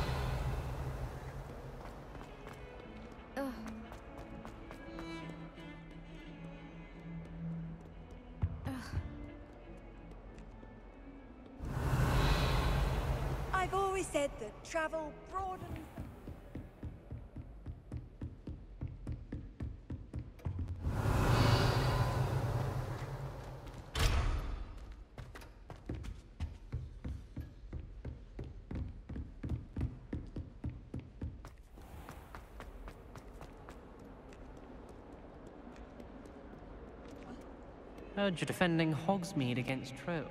Ugh. Ugh. I've always said that travel broadens. Heard you're defending Hogsmeade against trolls.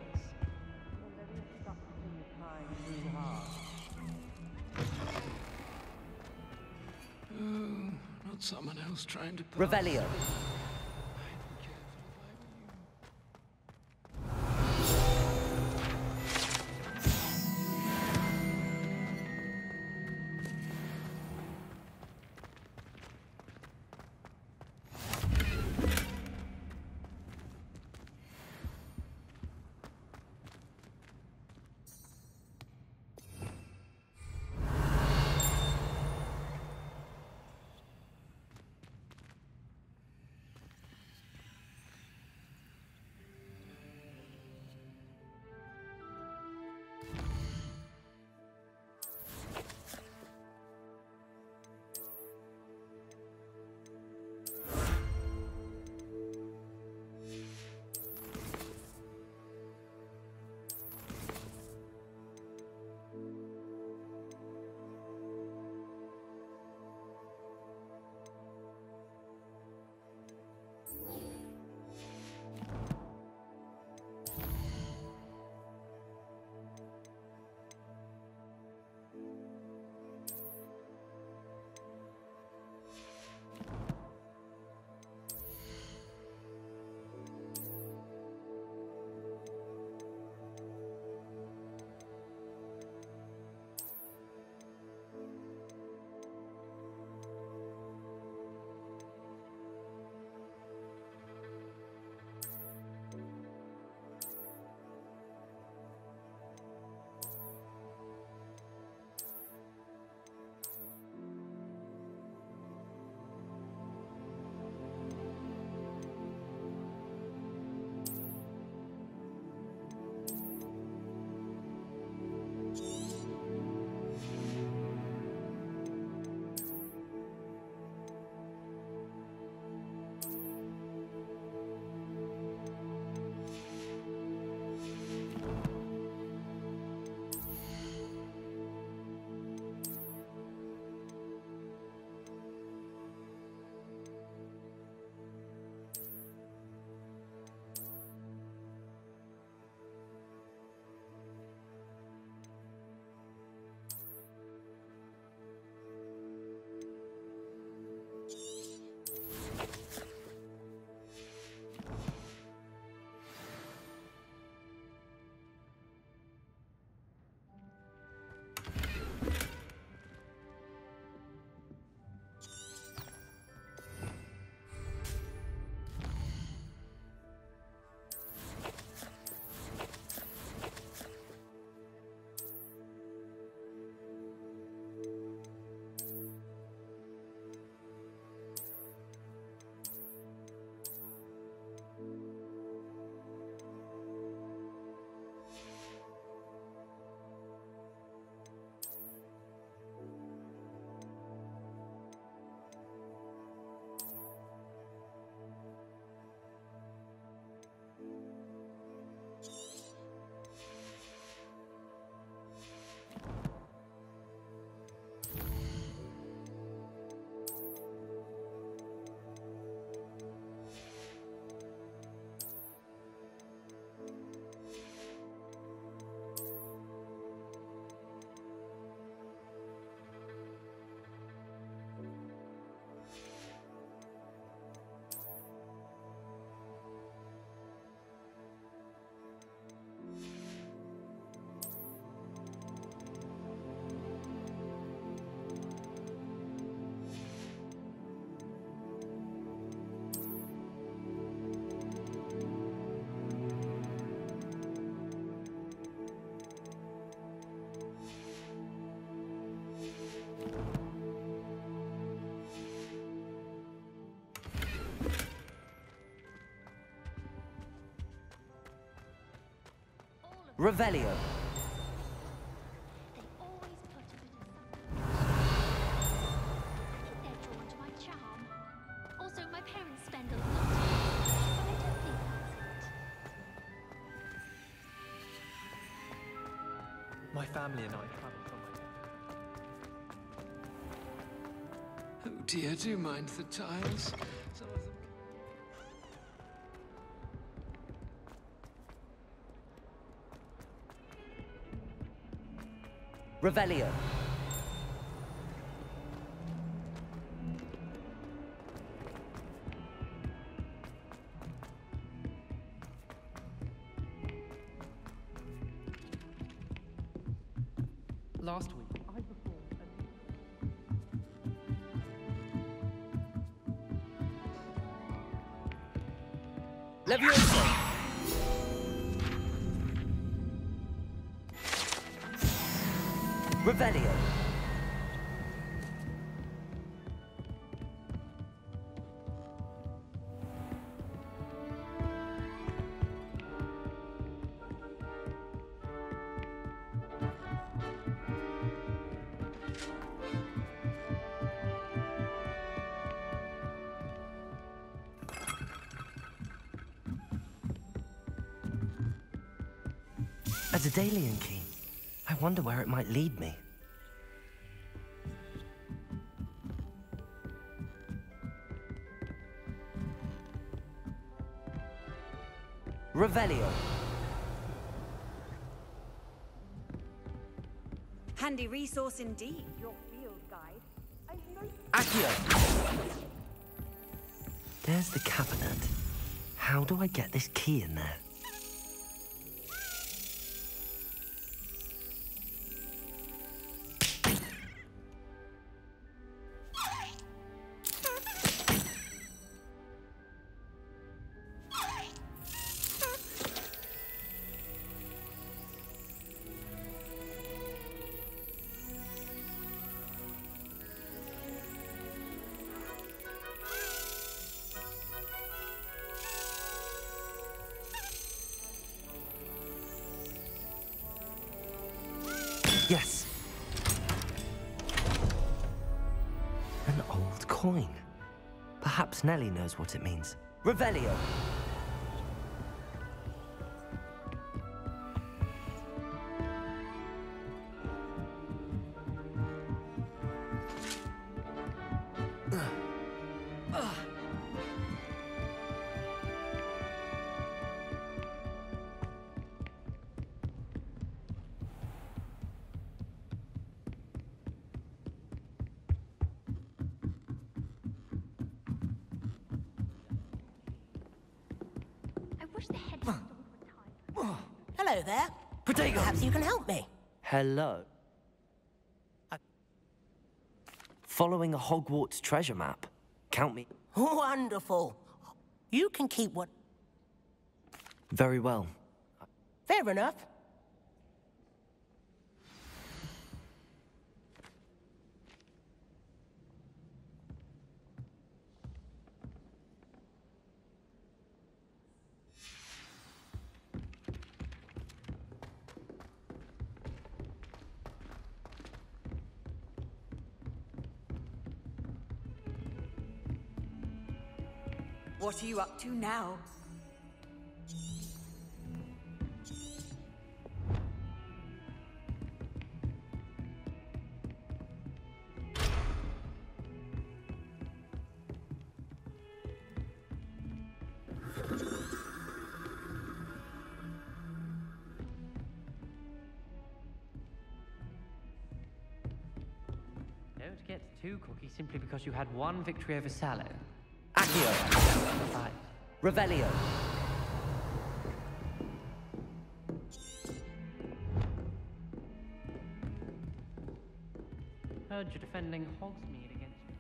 Oh, not someone else trying to... Revelio. Revelio. My family and I traveled from my... Oh dear, do mind the tiles. Some of them... Revelio. Last week, I performed a... Leviosa! Revelio. A Daedalian key. I wonder where it might lead me. Revelio. Handy resource indeed, your field guide. Accio. There's the cabinet. How do I get this key in there? Yes. An old coin. Perhaps Nellie knows what it means. Revelio. Hello there. Protego. Perhaps you can help me. Hello. Uh, Following a Hogwarts treasure map. Count me. Wonderful. You can keep what... Very well. Fair enough. What are you up to now? Don't get too cocky simply because you had one victory over Sallow. Accio. Right. Revelio. Heard you're defending Hogsmeade against me.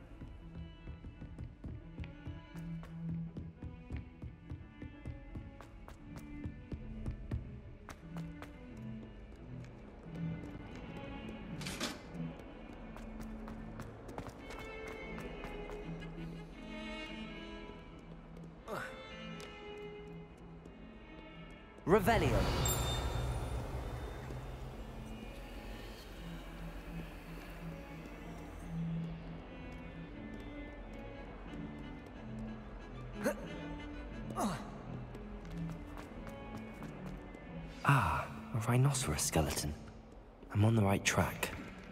Revelio. rhinoceros skeleton. I'm on the right track.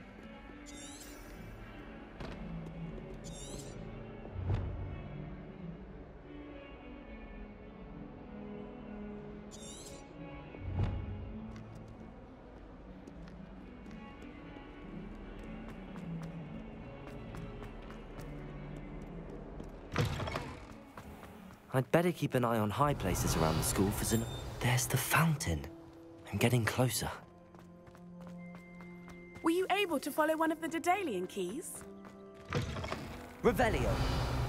I'd better keep an eye on high places around the school for Zin- There's the fountain. I'm getting closer. Were you able to follow one of the Daedalian keys? Revelio.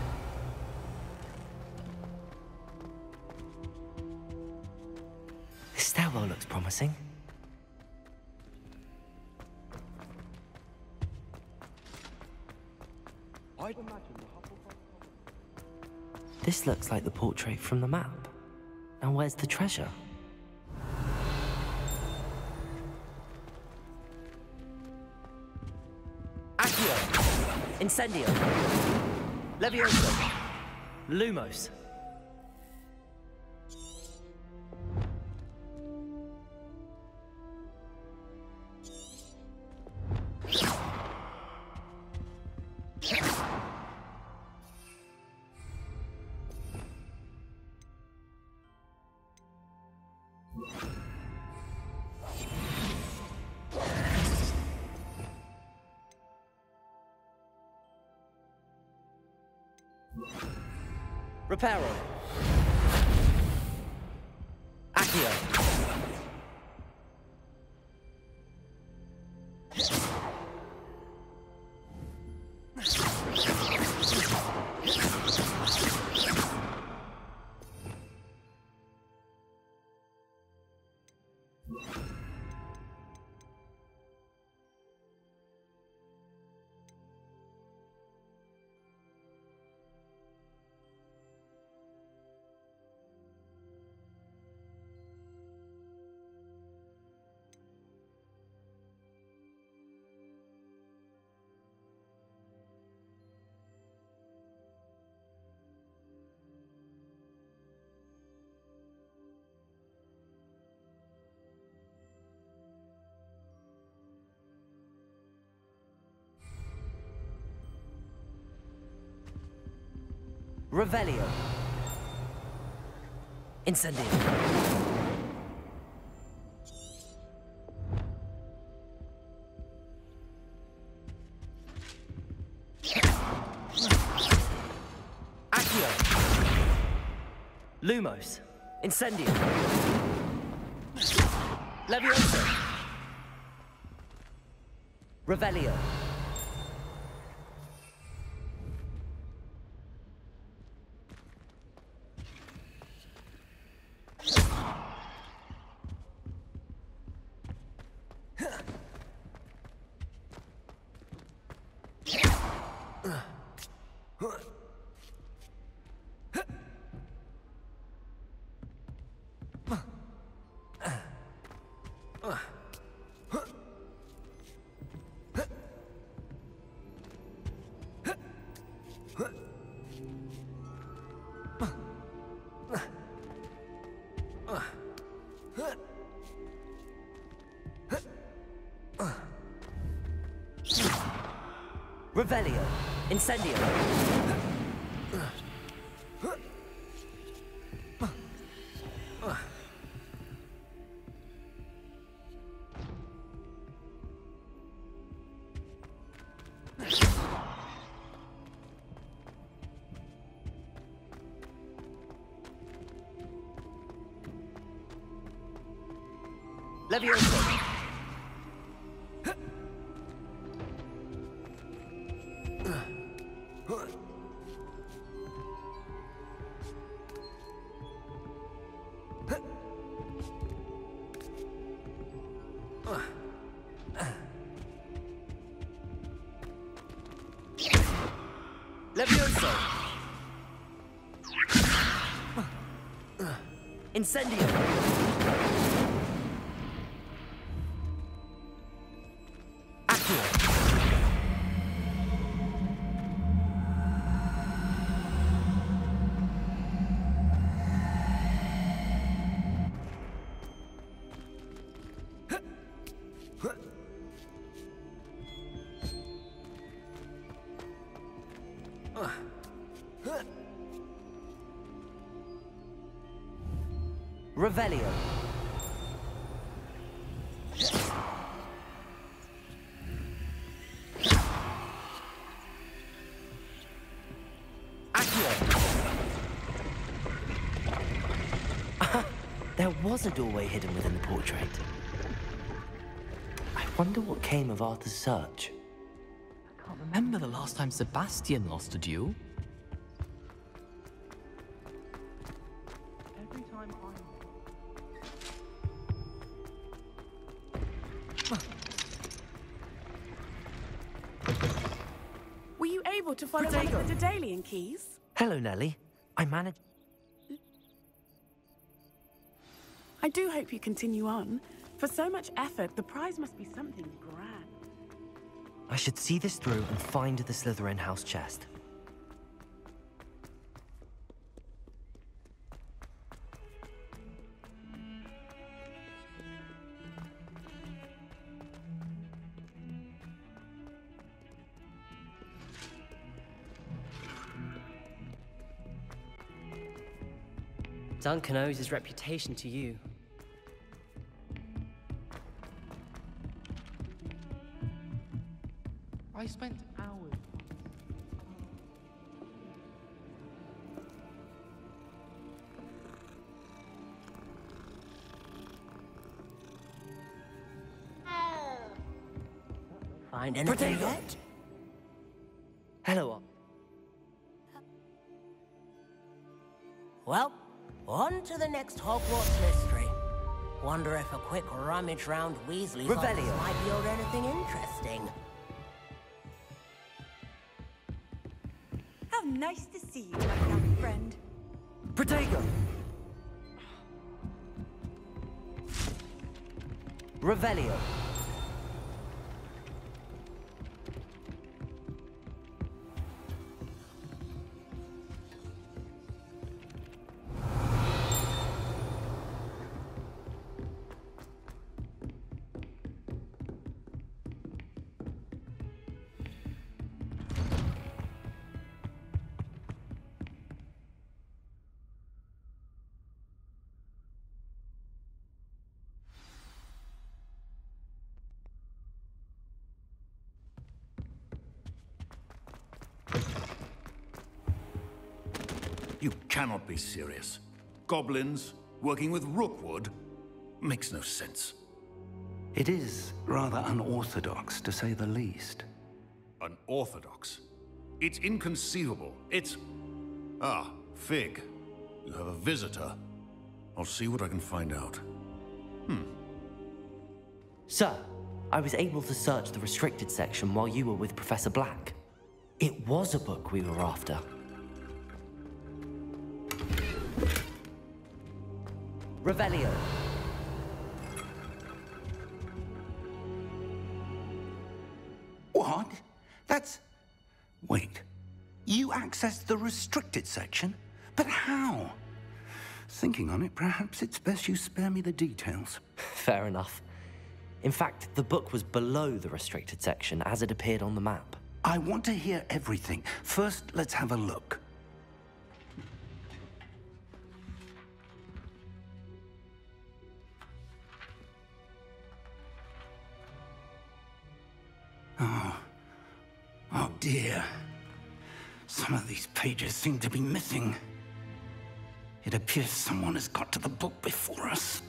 This stairwell looks promising. I'd imagine the This looks like the portrait from the map. Now where's the treasure? Accio! Incendio! Levioso! Lumos! Reparo. Accio. Revelio. Incendio. Accio. Lumos. Incendio. Levioso. Revelio. Revelio. Incendio. Levioso. Levioso. Incendio. Accio. Revelio. There was a doorway hidden within the portrait. I wonder what came of Arthur's search. I can't remember the last time Sebastian lost a duel. Every time I... Were you able to follow one of the Daedalian keys? Hello, Nellie. I managed... I do hope you continue on. For so much effort, the prize must be something grand. I should see this through and find the Slytherin house chest. Duncan owes his reputation to you. I spent hours. Find anything Protego. yet? Hello. Well, on to the next Hogwarts mystery. Wonder if a quick rummage round Weasley's office Revelio. might yield anything interesting. How nice to see you, my young friend. Protego. Revelio. You cannot be serious. Goblins working with Rookwood makes no sense. It is rather unorthodox, to say the least. Unorthodox? It's inconceivable. It's... Ah, Fig. You have a visitor. I'll see what I can find out. Hmm. Sir, I was able to search the restricted section while you were with Professor Black. It was a book we were after. Revelio. What? That's... Wait. You accessed the restricted section? But how? Thinking on it, perhaps it's best you spare me the details. Fair enough. In fact, the book was below the restricted section as it appeared on the map. I want to hear everything. First, let's have a look. Oh. Oh dear. Some of these pages seem to be missing. It appears someone has got to the book before us.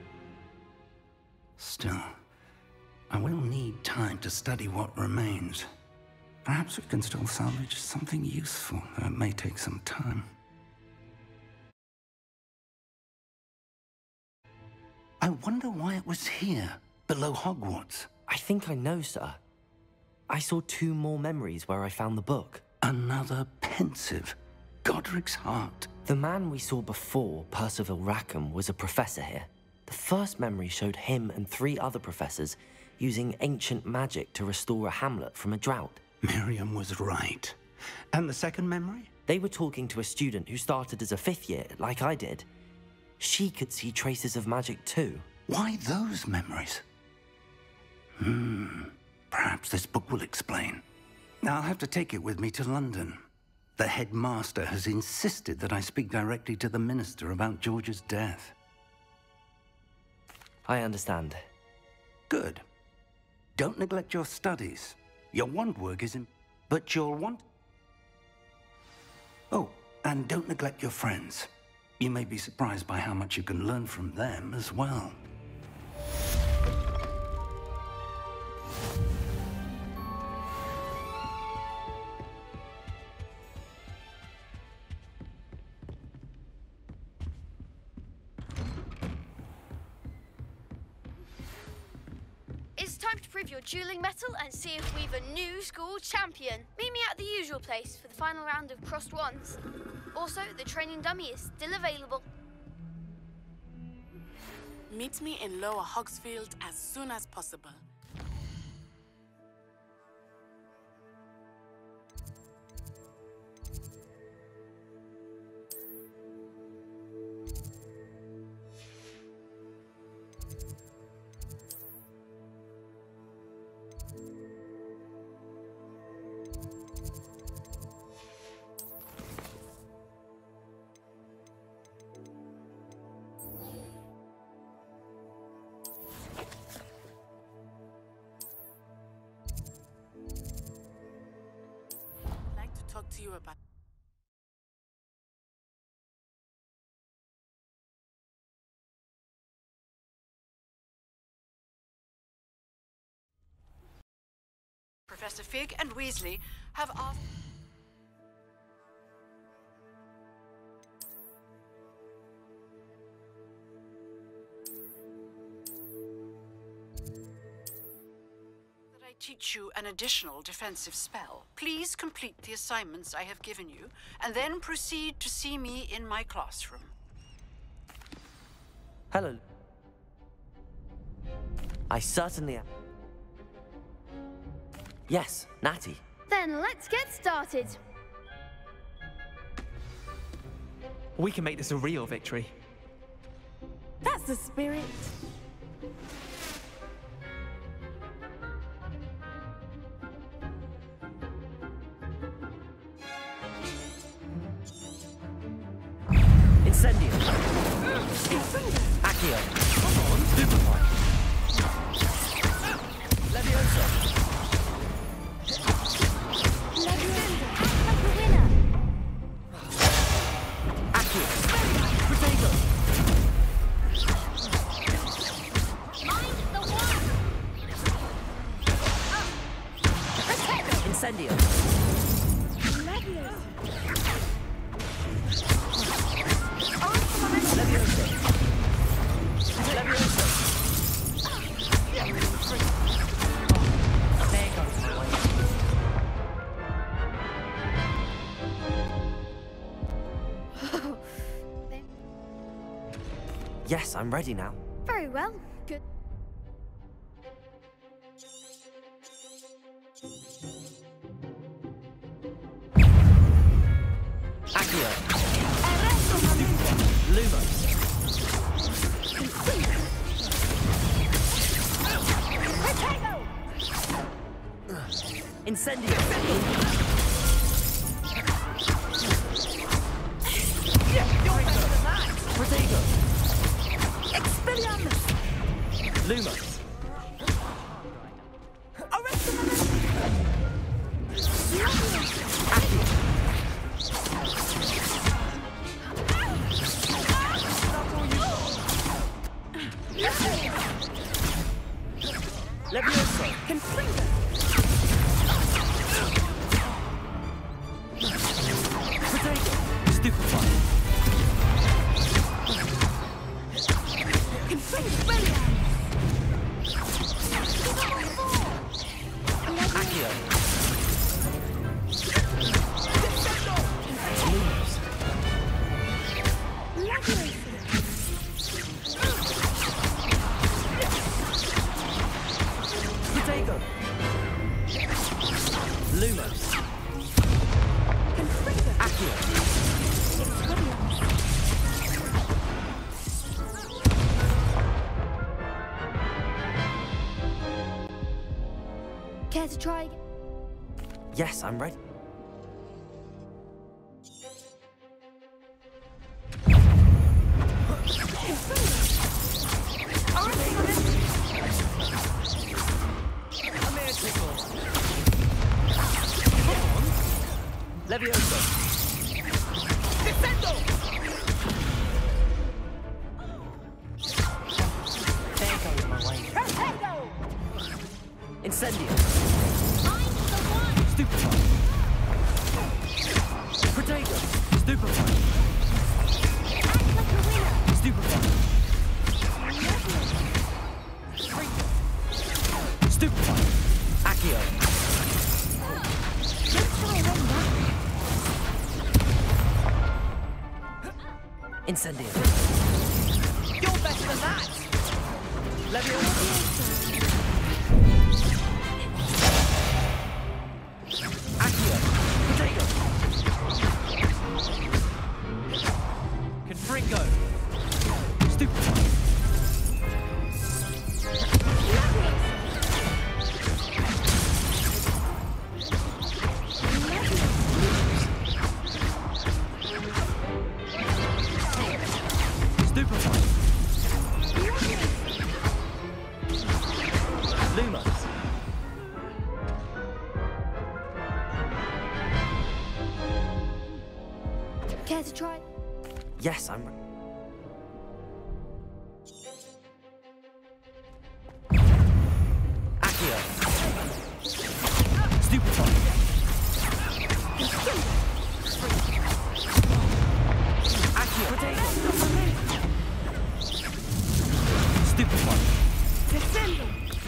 Still, I will need time to study what remains. Perhaps we can still salvage something useful, though it may take some time. I wonder why it was here, below Hogwarts. I think I know, sir. I saw two more memories where I found the book. Another pensive. Godric's heart. The man we saw before, Percival Rackham, was a professor here. The first memory showed him and three other professors using ancient magic to restore a hamlet from a drought. Miriam was right. And the second memory? They were talking to a student who started as a fifth year, like I did. She could see traces of magic too. Why those memories? Hmm. Perhaps this book will explain. I'll have to take it with me to London. The headmaster has insisted that I speak directly to the minister about George's death. I understand. Good. Don't neglect your studies. Your wand work is in... But you'll want... Oh, and don't neglect your friends. You may be surprised by how much you can learn from them as well. It's time to prove your dueling mettle and see if we've a new school champion. Meet me at the usual place for the final round of crossed wands. Also, the training dummy is still available. Meet me in Lower Hogsfield as soon as possible. To you about Professor Fig and Weasley have asked... that I teach you an additional defensive spell. Please complete the assignments I have given you, and then proceed to see me in my classroom. Hello. I certainly am. Yes, Natty. Then let's get started. We can make this a real victory. That's the spirit. Incendio. Accio. Stupefy. Levioso. Accio. Protego. Incendio. Levioso. Levioso. There goes my way. Yes, I'm ready now. Very well. Good. Accio. Lumos. Incendio. Protego. Expelliarmus. Lumos. Levioso. Confringo. Protego. Stupefy. Confringo. Accio. Protego. Lumos. Accio. Care to try again? Yes, I'm ready. Arthur. Leviosa! Descendo! There goes my way. Torpedo! Incendio! Stupefy! Protego! Stupefy! Stupefy! Stupefy! Accio! Incendio! You're better than that! Leviosa! Accio! Protego! Confringo! Stupefy! Stupefy! Lumos! Care to try? Yes, I'm... Accio! Stupefy! Accio! Stupefy! Descendo!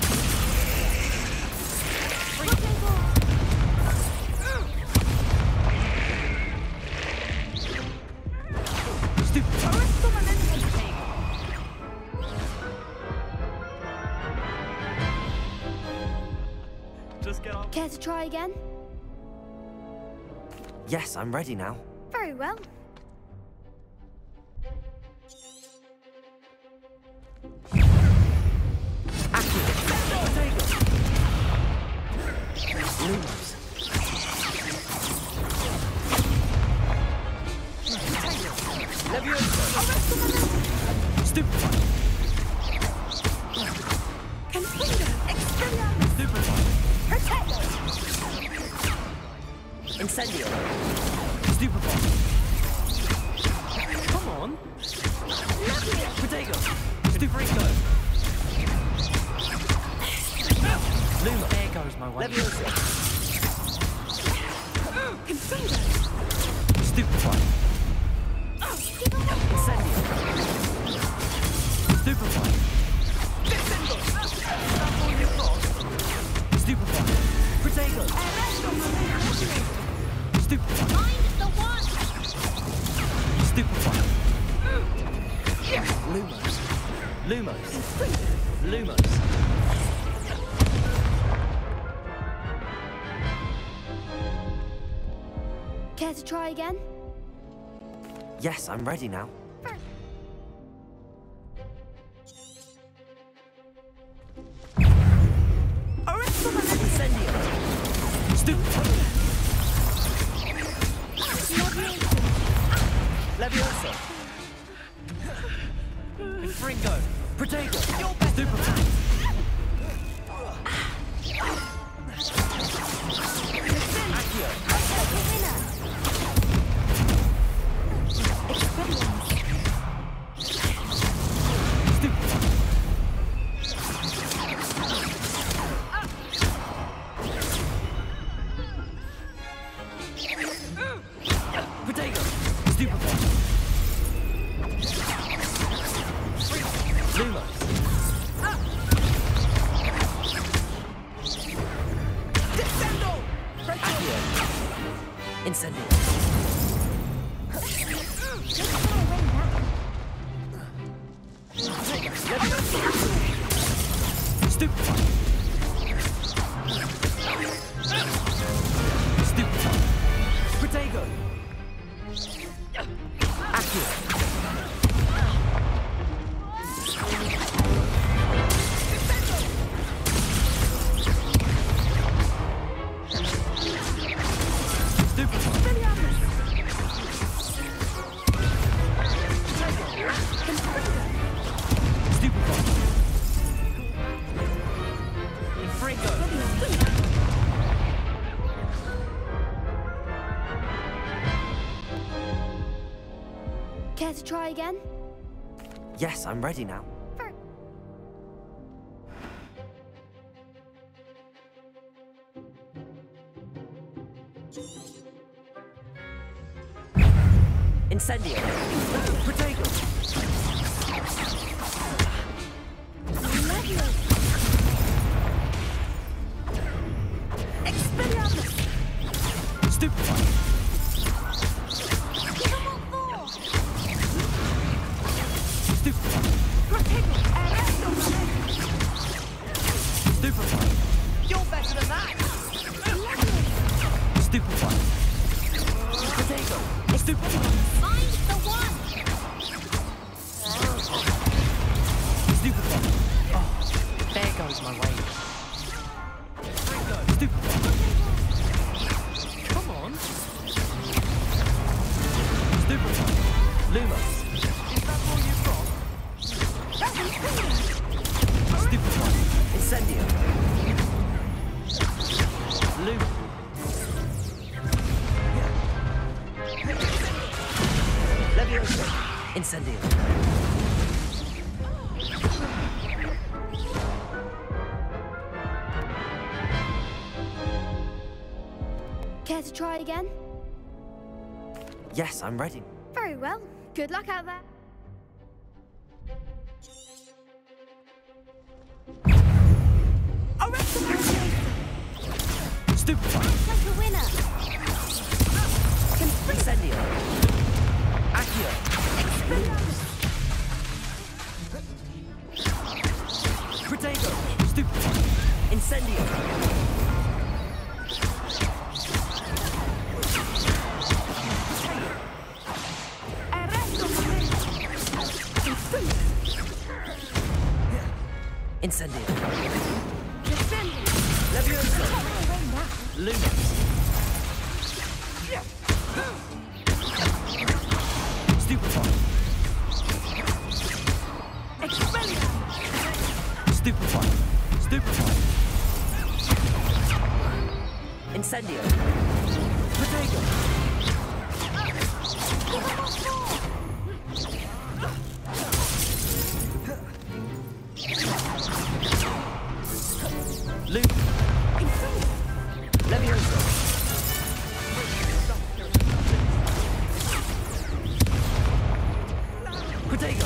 Just get on. Care to try again? Yes, I'm ready now. Very well. Lumos! Leviosa! Stupefy! Confringo! Expelliarmus! Stupefy! Protego! Incendio! Stupefy! Come on! Protego! Stupefy! Luma! There goes my way. Leviosa! Confringo! Stupefy! Incendio! Stupefy! Descendo! Stupefy! Protego! Stupefy! Find the one! Stupefy! Lumos! Lumos! Lumos! Care to try again? Yes, I'm ready now. Incendio! Stupefy! Leviosa! Confringo! Protego! Stupefy! Accio! Protego! Stupefy! Lumos! Descendo! Accio! Incendio! Stupefy! Stupefy! Protego! Accio! Stupefy! to try again? Yes, I'm ready now. For... Incendio! Protego! Expelliarmus! Stupefy! Stupefy! Protego! Arresto! Stupefy! You're better than that! Stupefy! Protego! Stupefy! Find the one! Stupefy! Oh, there goes my way. Stupefy! Come on. Stupefy! Lumos! Is that all you've got? Stupefy! Incendio! Lum... Leviosa! Incendio! Care to try again? Yes, I'm ready. Very well. Good luck out there. Stupefy! Like a winner! Incendio! Accio! Protego! Stupefy! Incendio! Incendio! Leviosa! Lumos! Stupefy! Stupefy! Stupefy! Incendio! Protego! Luke! Leviosa! Protego!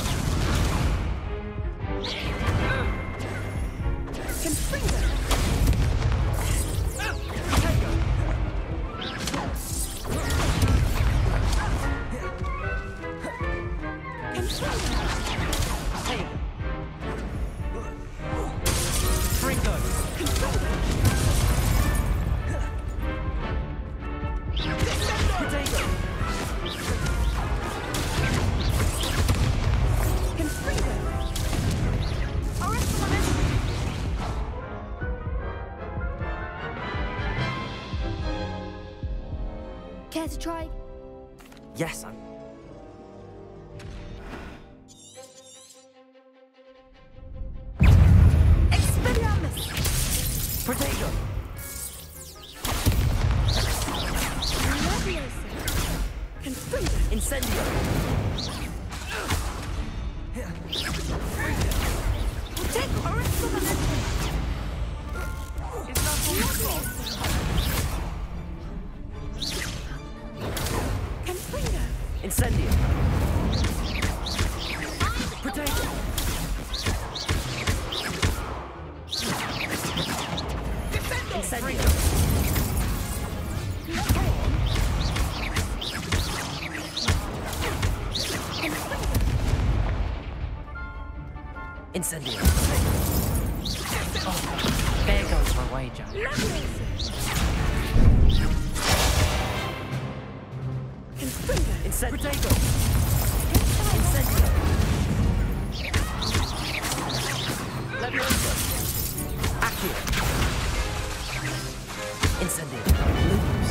Care to try? Yes, I'm... Expelliarmus! Protego! Incendio! Protego! Arresto Valente! Is that all you've got? Incendio! Protego! Incendio! Incendio! Oh, there goes my wager. Incendio! Incendio! Leviosa! Accio! Incendio! Lumos!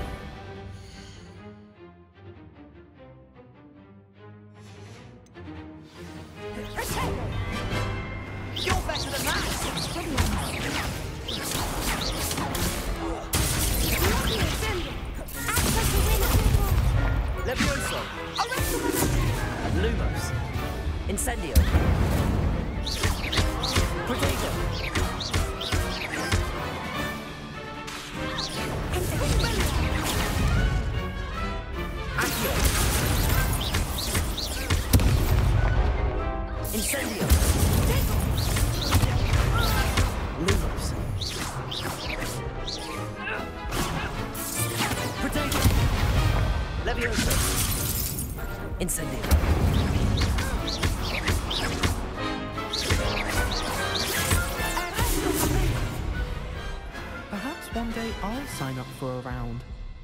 You're better than that! Leviosa! Incendio. Potato. Accio. Incendio. Lumos. Potato. Levioso. Incendio. Perhaps one day I'll sign up for a round.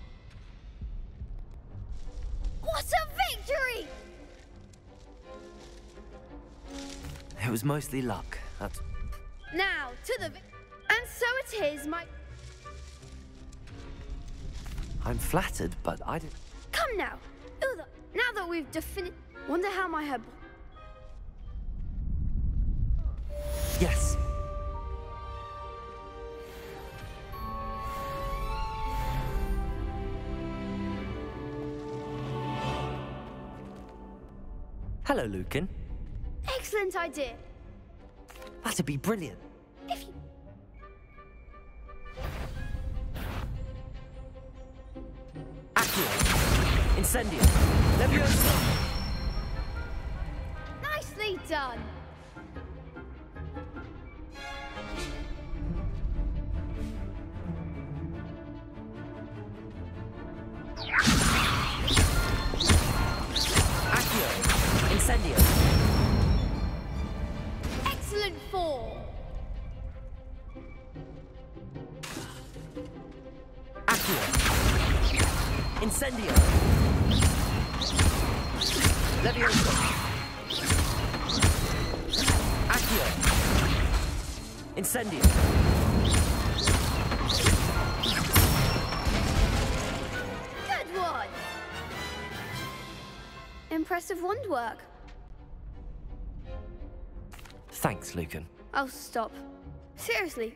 What a victory! It was mostly luck. That's... Now, to the... vi- And so it is, my... I'm flattered, but I didn't... Come now. Uther, now that we've definite... Wonder how my head... Yes. Hello, Lucan. Excellent idea. That'd be brilliant. If you... Accio. Incendio. Levioso. Nicely done. Accio. Incendio. Excellent form. Accio. Incendio. Levioso. Accio. Incendio. Good one. Impressive wand work. Thanks, Lucan. Oh, stop. Seriously.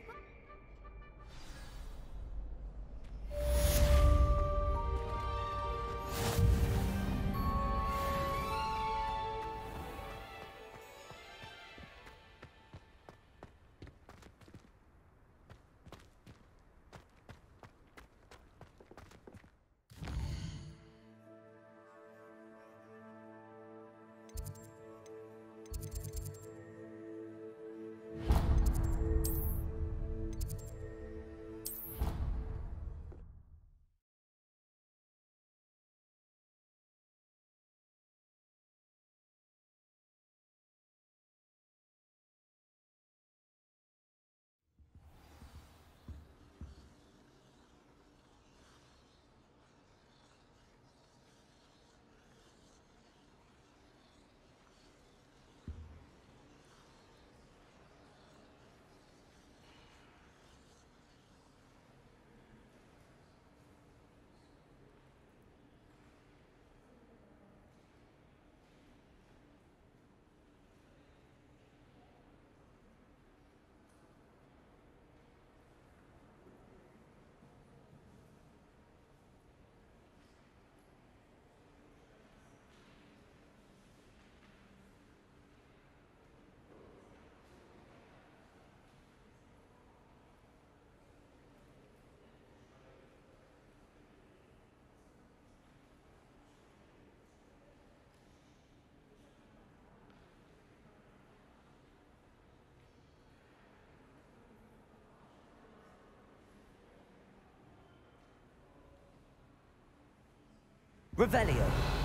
Revelio.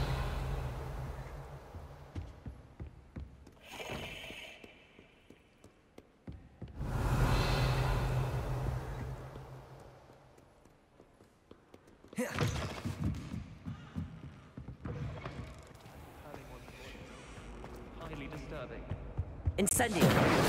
Highly disturbing. Incendio.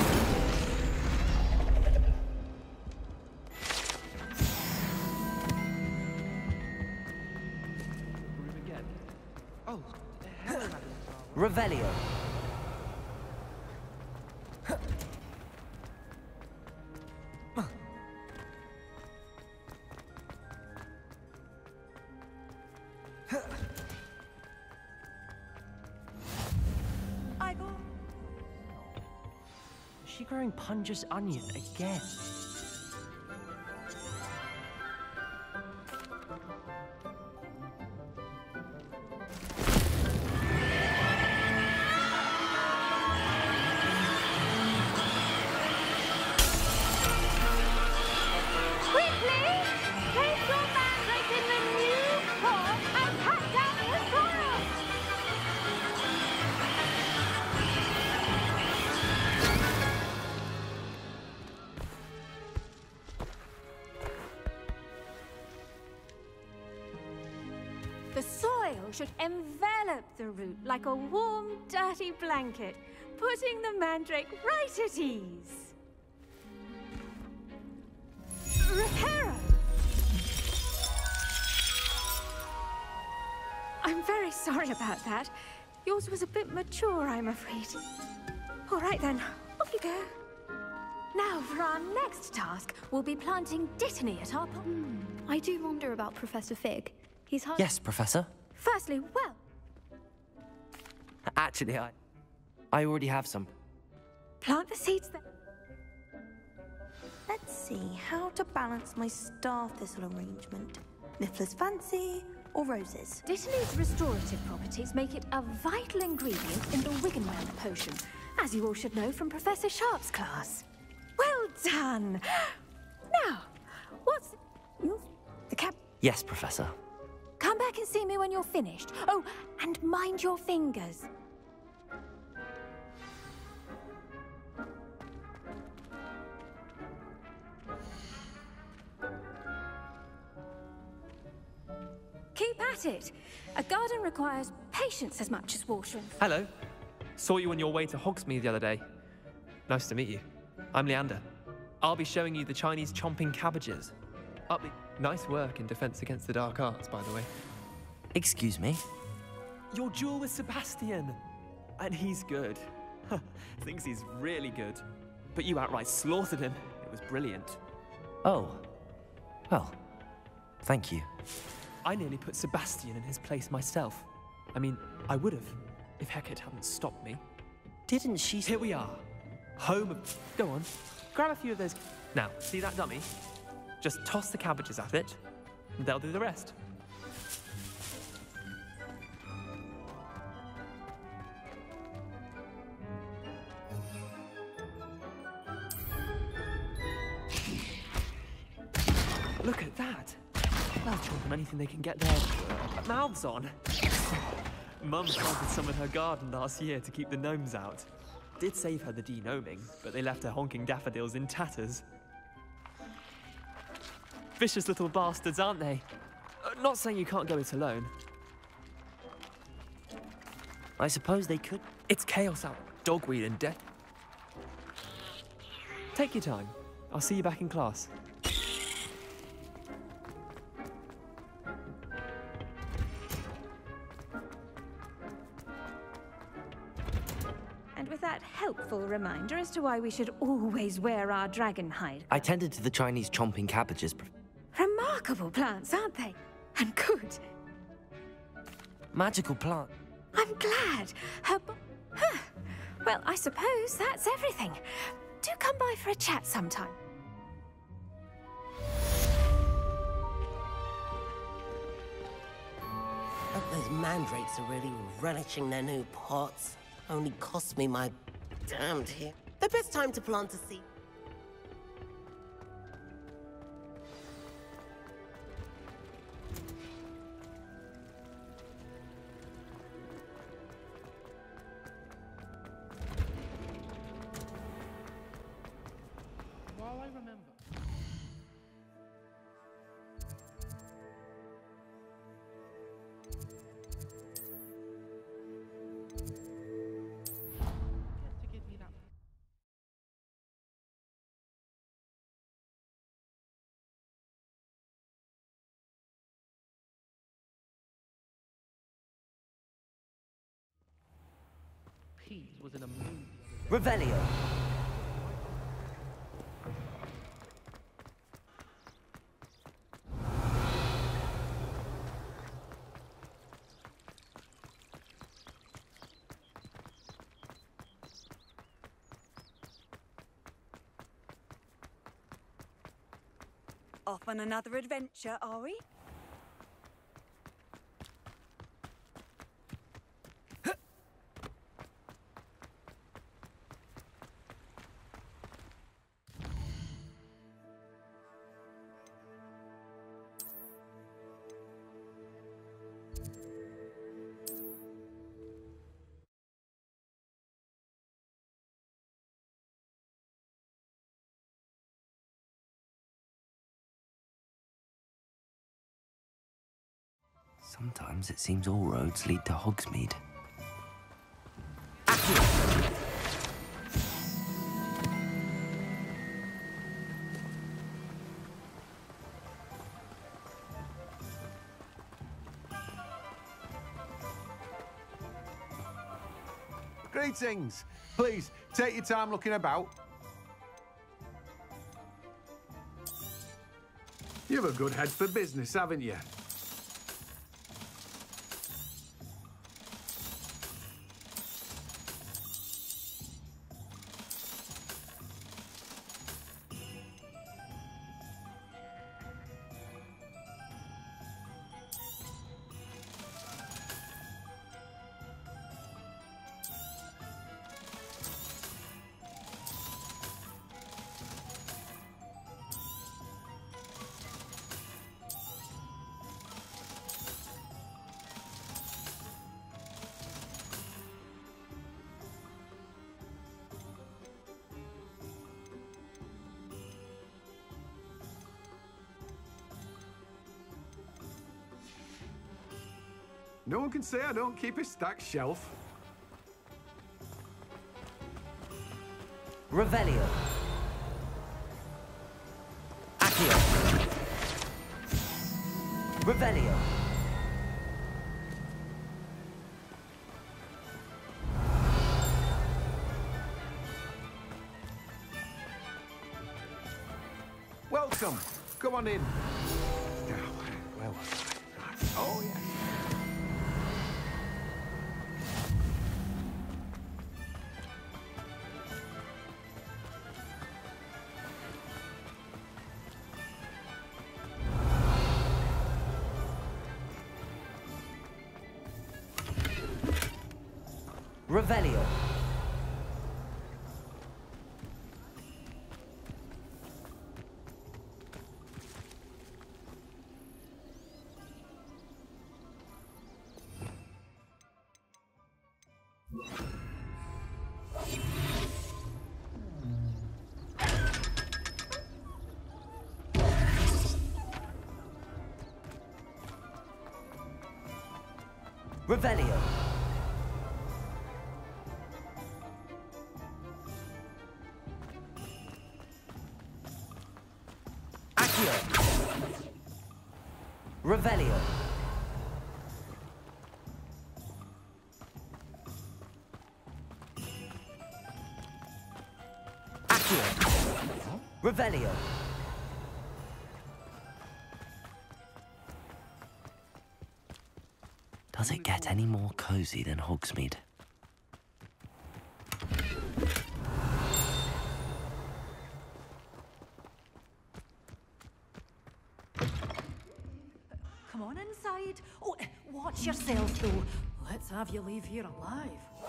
Oh, hello, Madam. Revelio. Igor, she growing Punja's onion again? The soil should envelop the root like a warm, dirty blanket, putting the mandrake right at ease. Reparo! I'm very sorry about that. Yours was a bit mature, I'm afraid. All right then, off you go. Now for our next task, we'll be planting Dittany at our pond. Hmm. I do wonder about Professor Fig. He's hard. Yes, Professor. Firstly, well, Actually, I... I already have some. plant the seeds then. Let's see how to balance my star thistle arrangement. Niffler's fancy or roses? Dittany's restorative properties make it a vital ingredient in the Wiggenweld potion, as you all should know from Professor Sharp's class. Well done! Now, what's... you the cap... Yes, Professor. Come back and see me when you're finished. Oh, and mind your fingers. Keep at it. A garden requires patience as much as watering. Hello. Saw you on your way to Hogsmeade the other day. Nice to meet you. I'm Leander. I'll be showing you the Chinese chomping cabbages. Up the... Nice work in Defense Against the Dark Arts, by the way. Excuse me? Your duel with Sebastian. And he's good. Thinks he's really good. But you outright slaughtered him. It was brilliant. Oh. Well, thank you. I nearly put Sebastian in his place myself. I mean, I would have, if Hecate hadn't stopped me. Didn't she... Here we are. Home of... Go on. Grab a few of those... Now, see that dummy? Just toss the cabbages at it, and they'll do the rest. Look at that! They'll chomp on anything they can get their mouths on. Mum planted some in her garden last year to keep the gnomes out. Did save her the de-gnoming, but they left her honking daffodils in tatters. Vicious little bastards, aren't they? Uh, not saying you can't go it alone. I suppose they could. It's chaos out, dogweed and death. Take your time. I'll see you back in class. And with that helpful reminder as to why we should always wear our dragon hide. I tended to the Chinese chomping cabbages. Remarkable plants, aren't they? And good. Magical plant. I'm glad. Her bo- huh. Well, I suppose that's everything. Do come by for a chat sometime. Hope those mandrakes are really relishing their new pots. Only cost me my damned hair. The best time to plant a seed. While I remember. To give me that. Pete was in a mood. Revelio. Off on another adventure, are we? Sometimes it seems all roads lead to Hogsmeade. Greetings! Please, take your time looking about. You've a good head for business, haven't you? No one can say I don't keep a stacked shelf. Revelio. Accio. Revelio. Welcome. Come on in. Now, where was I? Right. Oh, yeah. Revelio. Revelio. Revelio. Accio. Revelio. Does it get any more cozy than Hogsmeade? Come on inside. Oh, watch yourself, though. Let's have you leave here alive.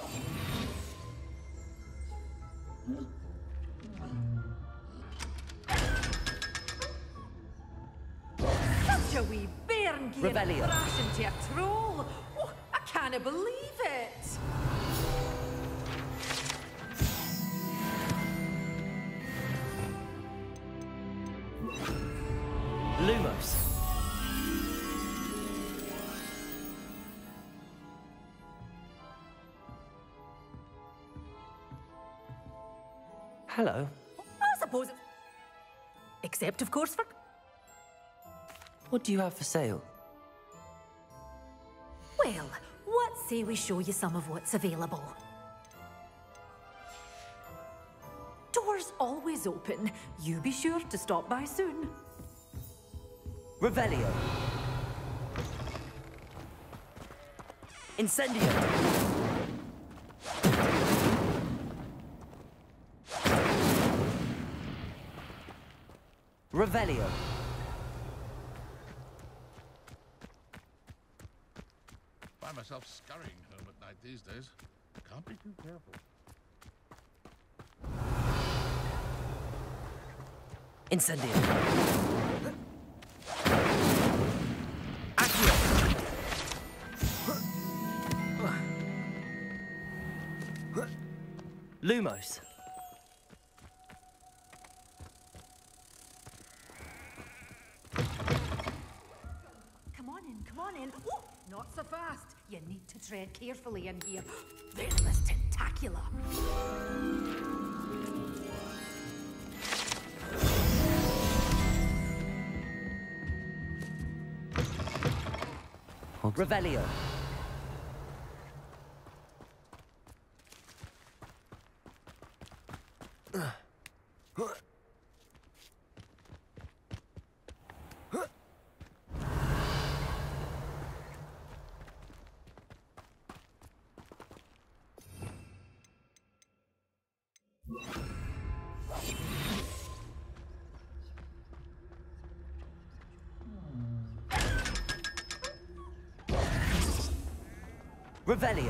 Such a wee bairn gear Revelio. crash into a troll. Oh, I can't believe it. Lumos. Hello. I suppose it's... Except, of course, for... What do you have for sale? Well, what say we show you some of what's available? Doors always open. You be sure to stop by soon. Revelio. Incendio. Revelio. Find myself scurrying home at night these days. Can't be too careful. Incendio. Lumos. Come on in, come on in. Oh, not so fast. You need to tread carefully in here. Venomous tentacula. Revelio. Revelio.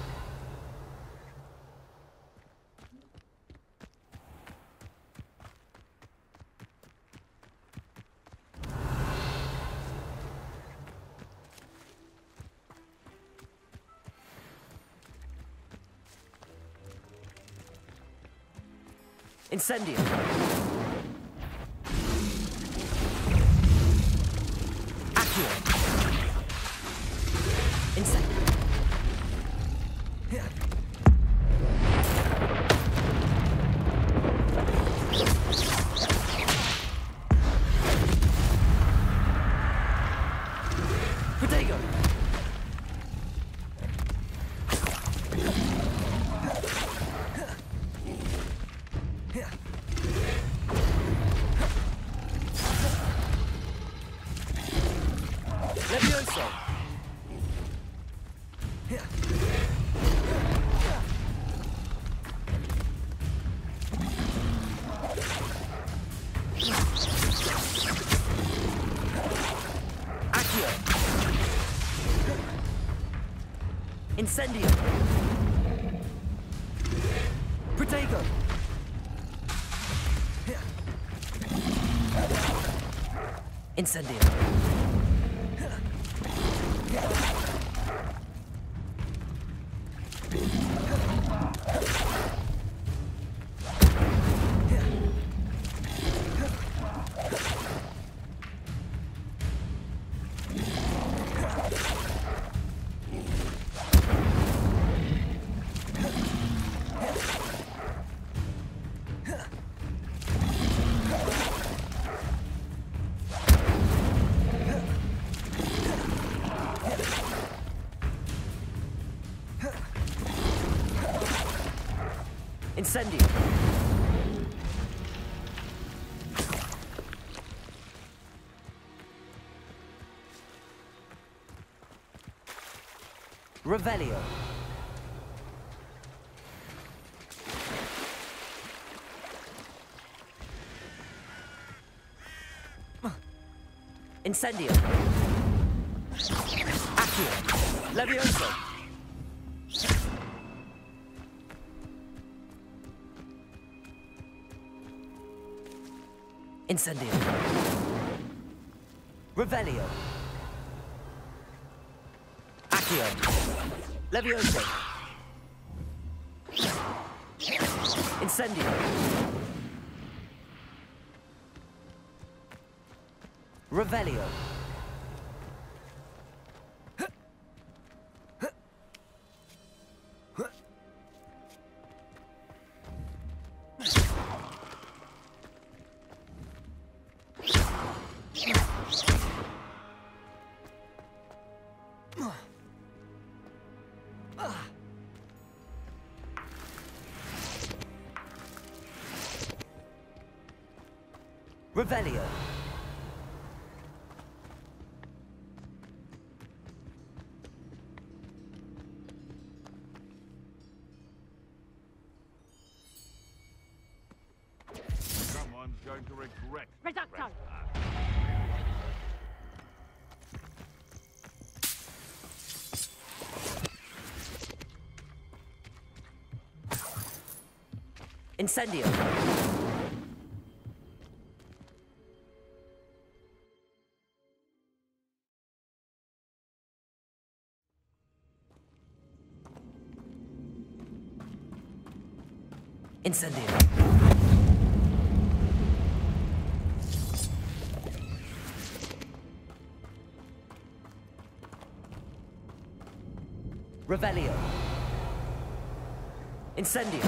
Incendio. Accio. Incendio. Protego. Levioso. Accio. Incendio. Protego. Incendio. Incendio. Revelio. Incendio. Accio. Levioso. Incendio. Revelio. Accio. Levioso. Incendio. Revelio. Revelio. Someone's going to regret. Reducto. Incendio! Incendio! Revelio! Incendio!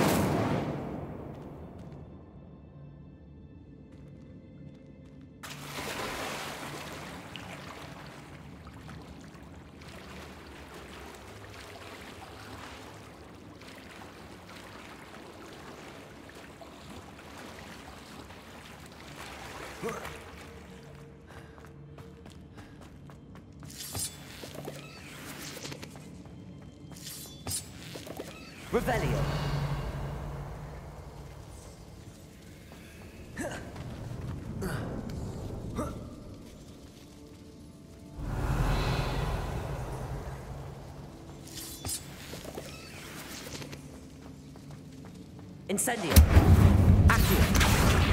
Revelio! Incendio! Accio!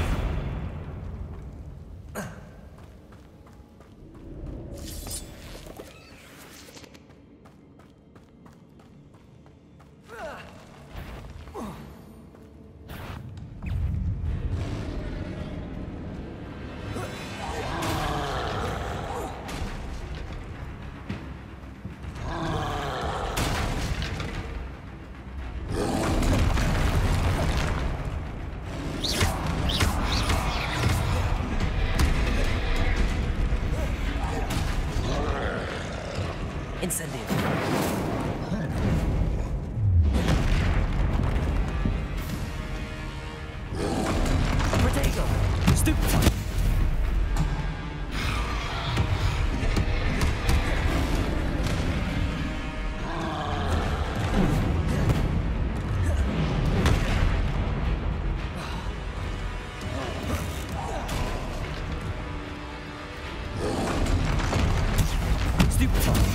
Incendio! Protego! Stupefy! Stupefy!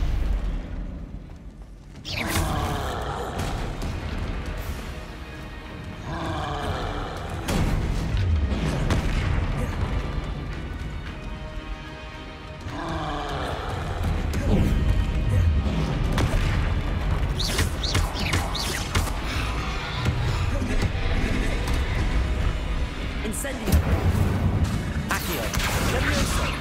Incendio! Accio! Levioso!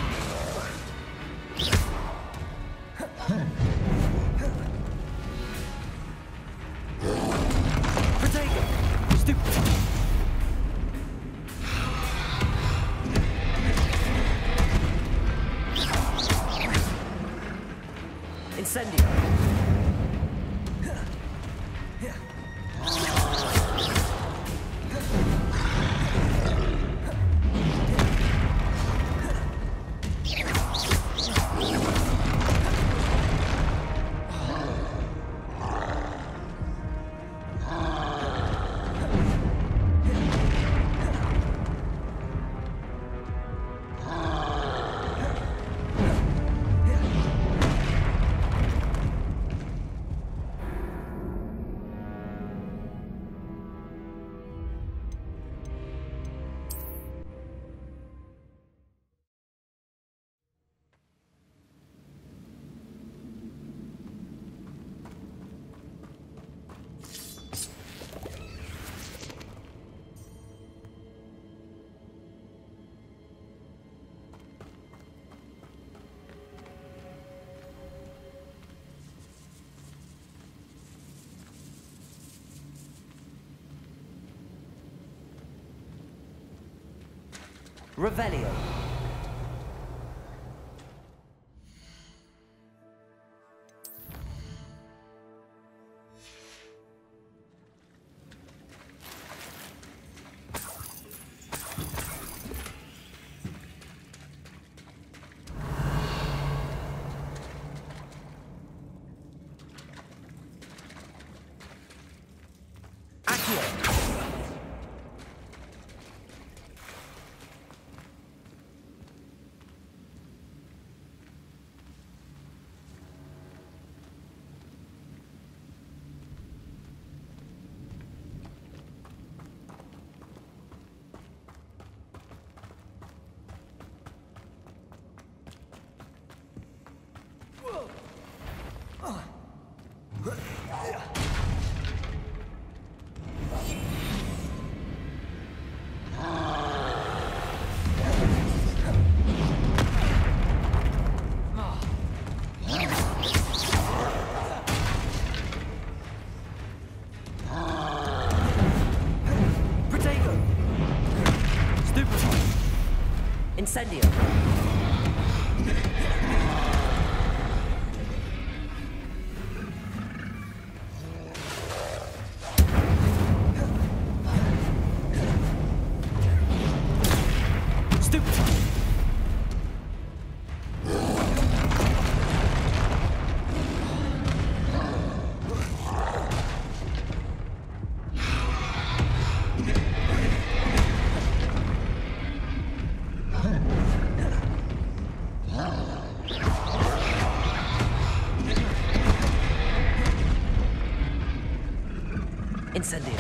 Protego! Stupefy! Incendio! Revelio. Incendio.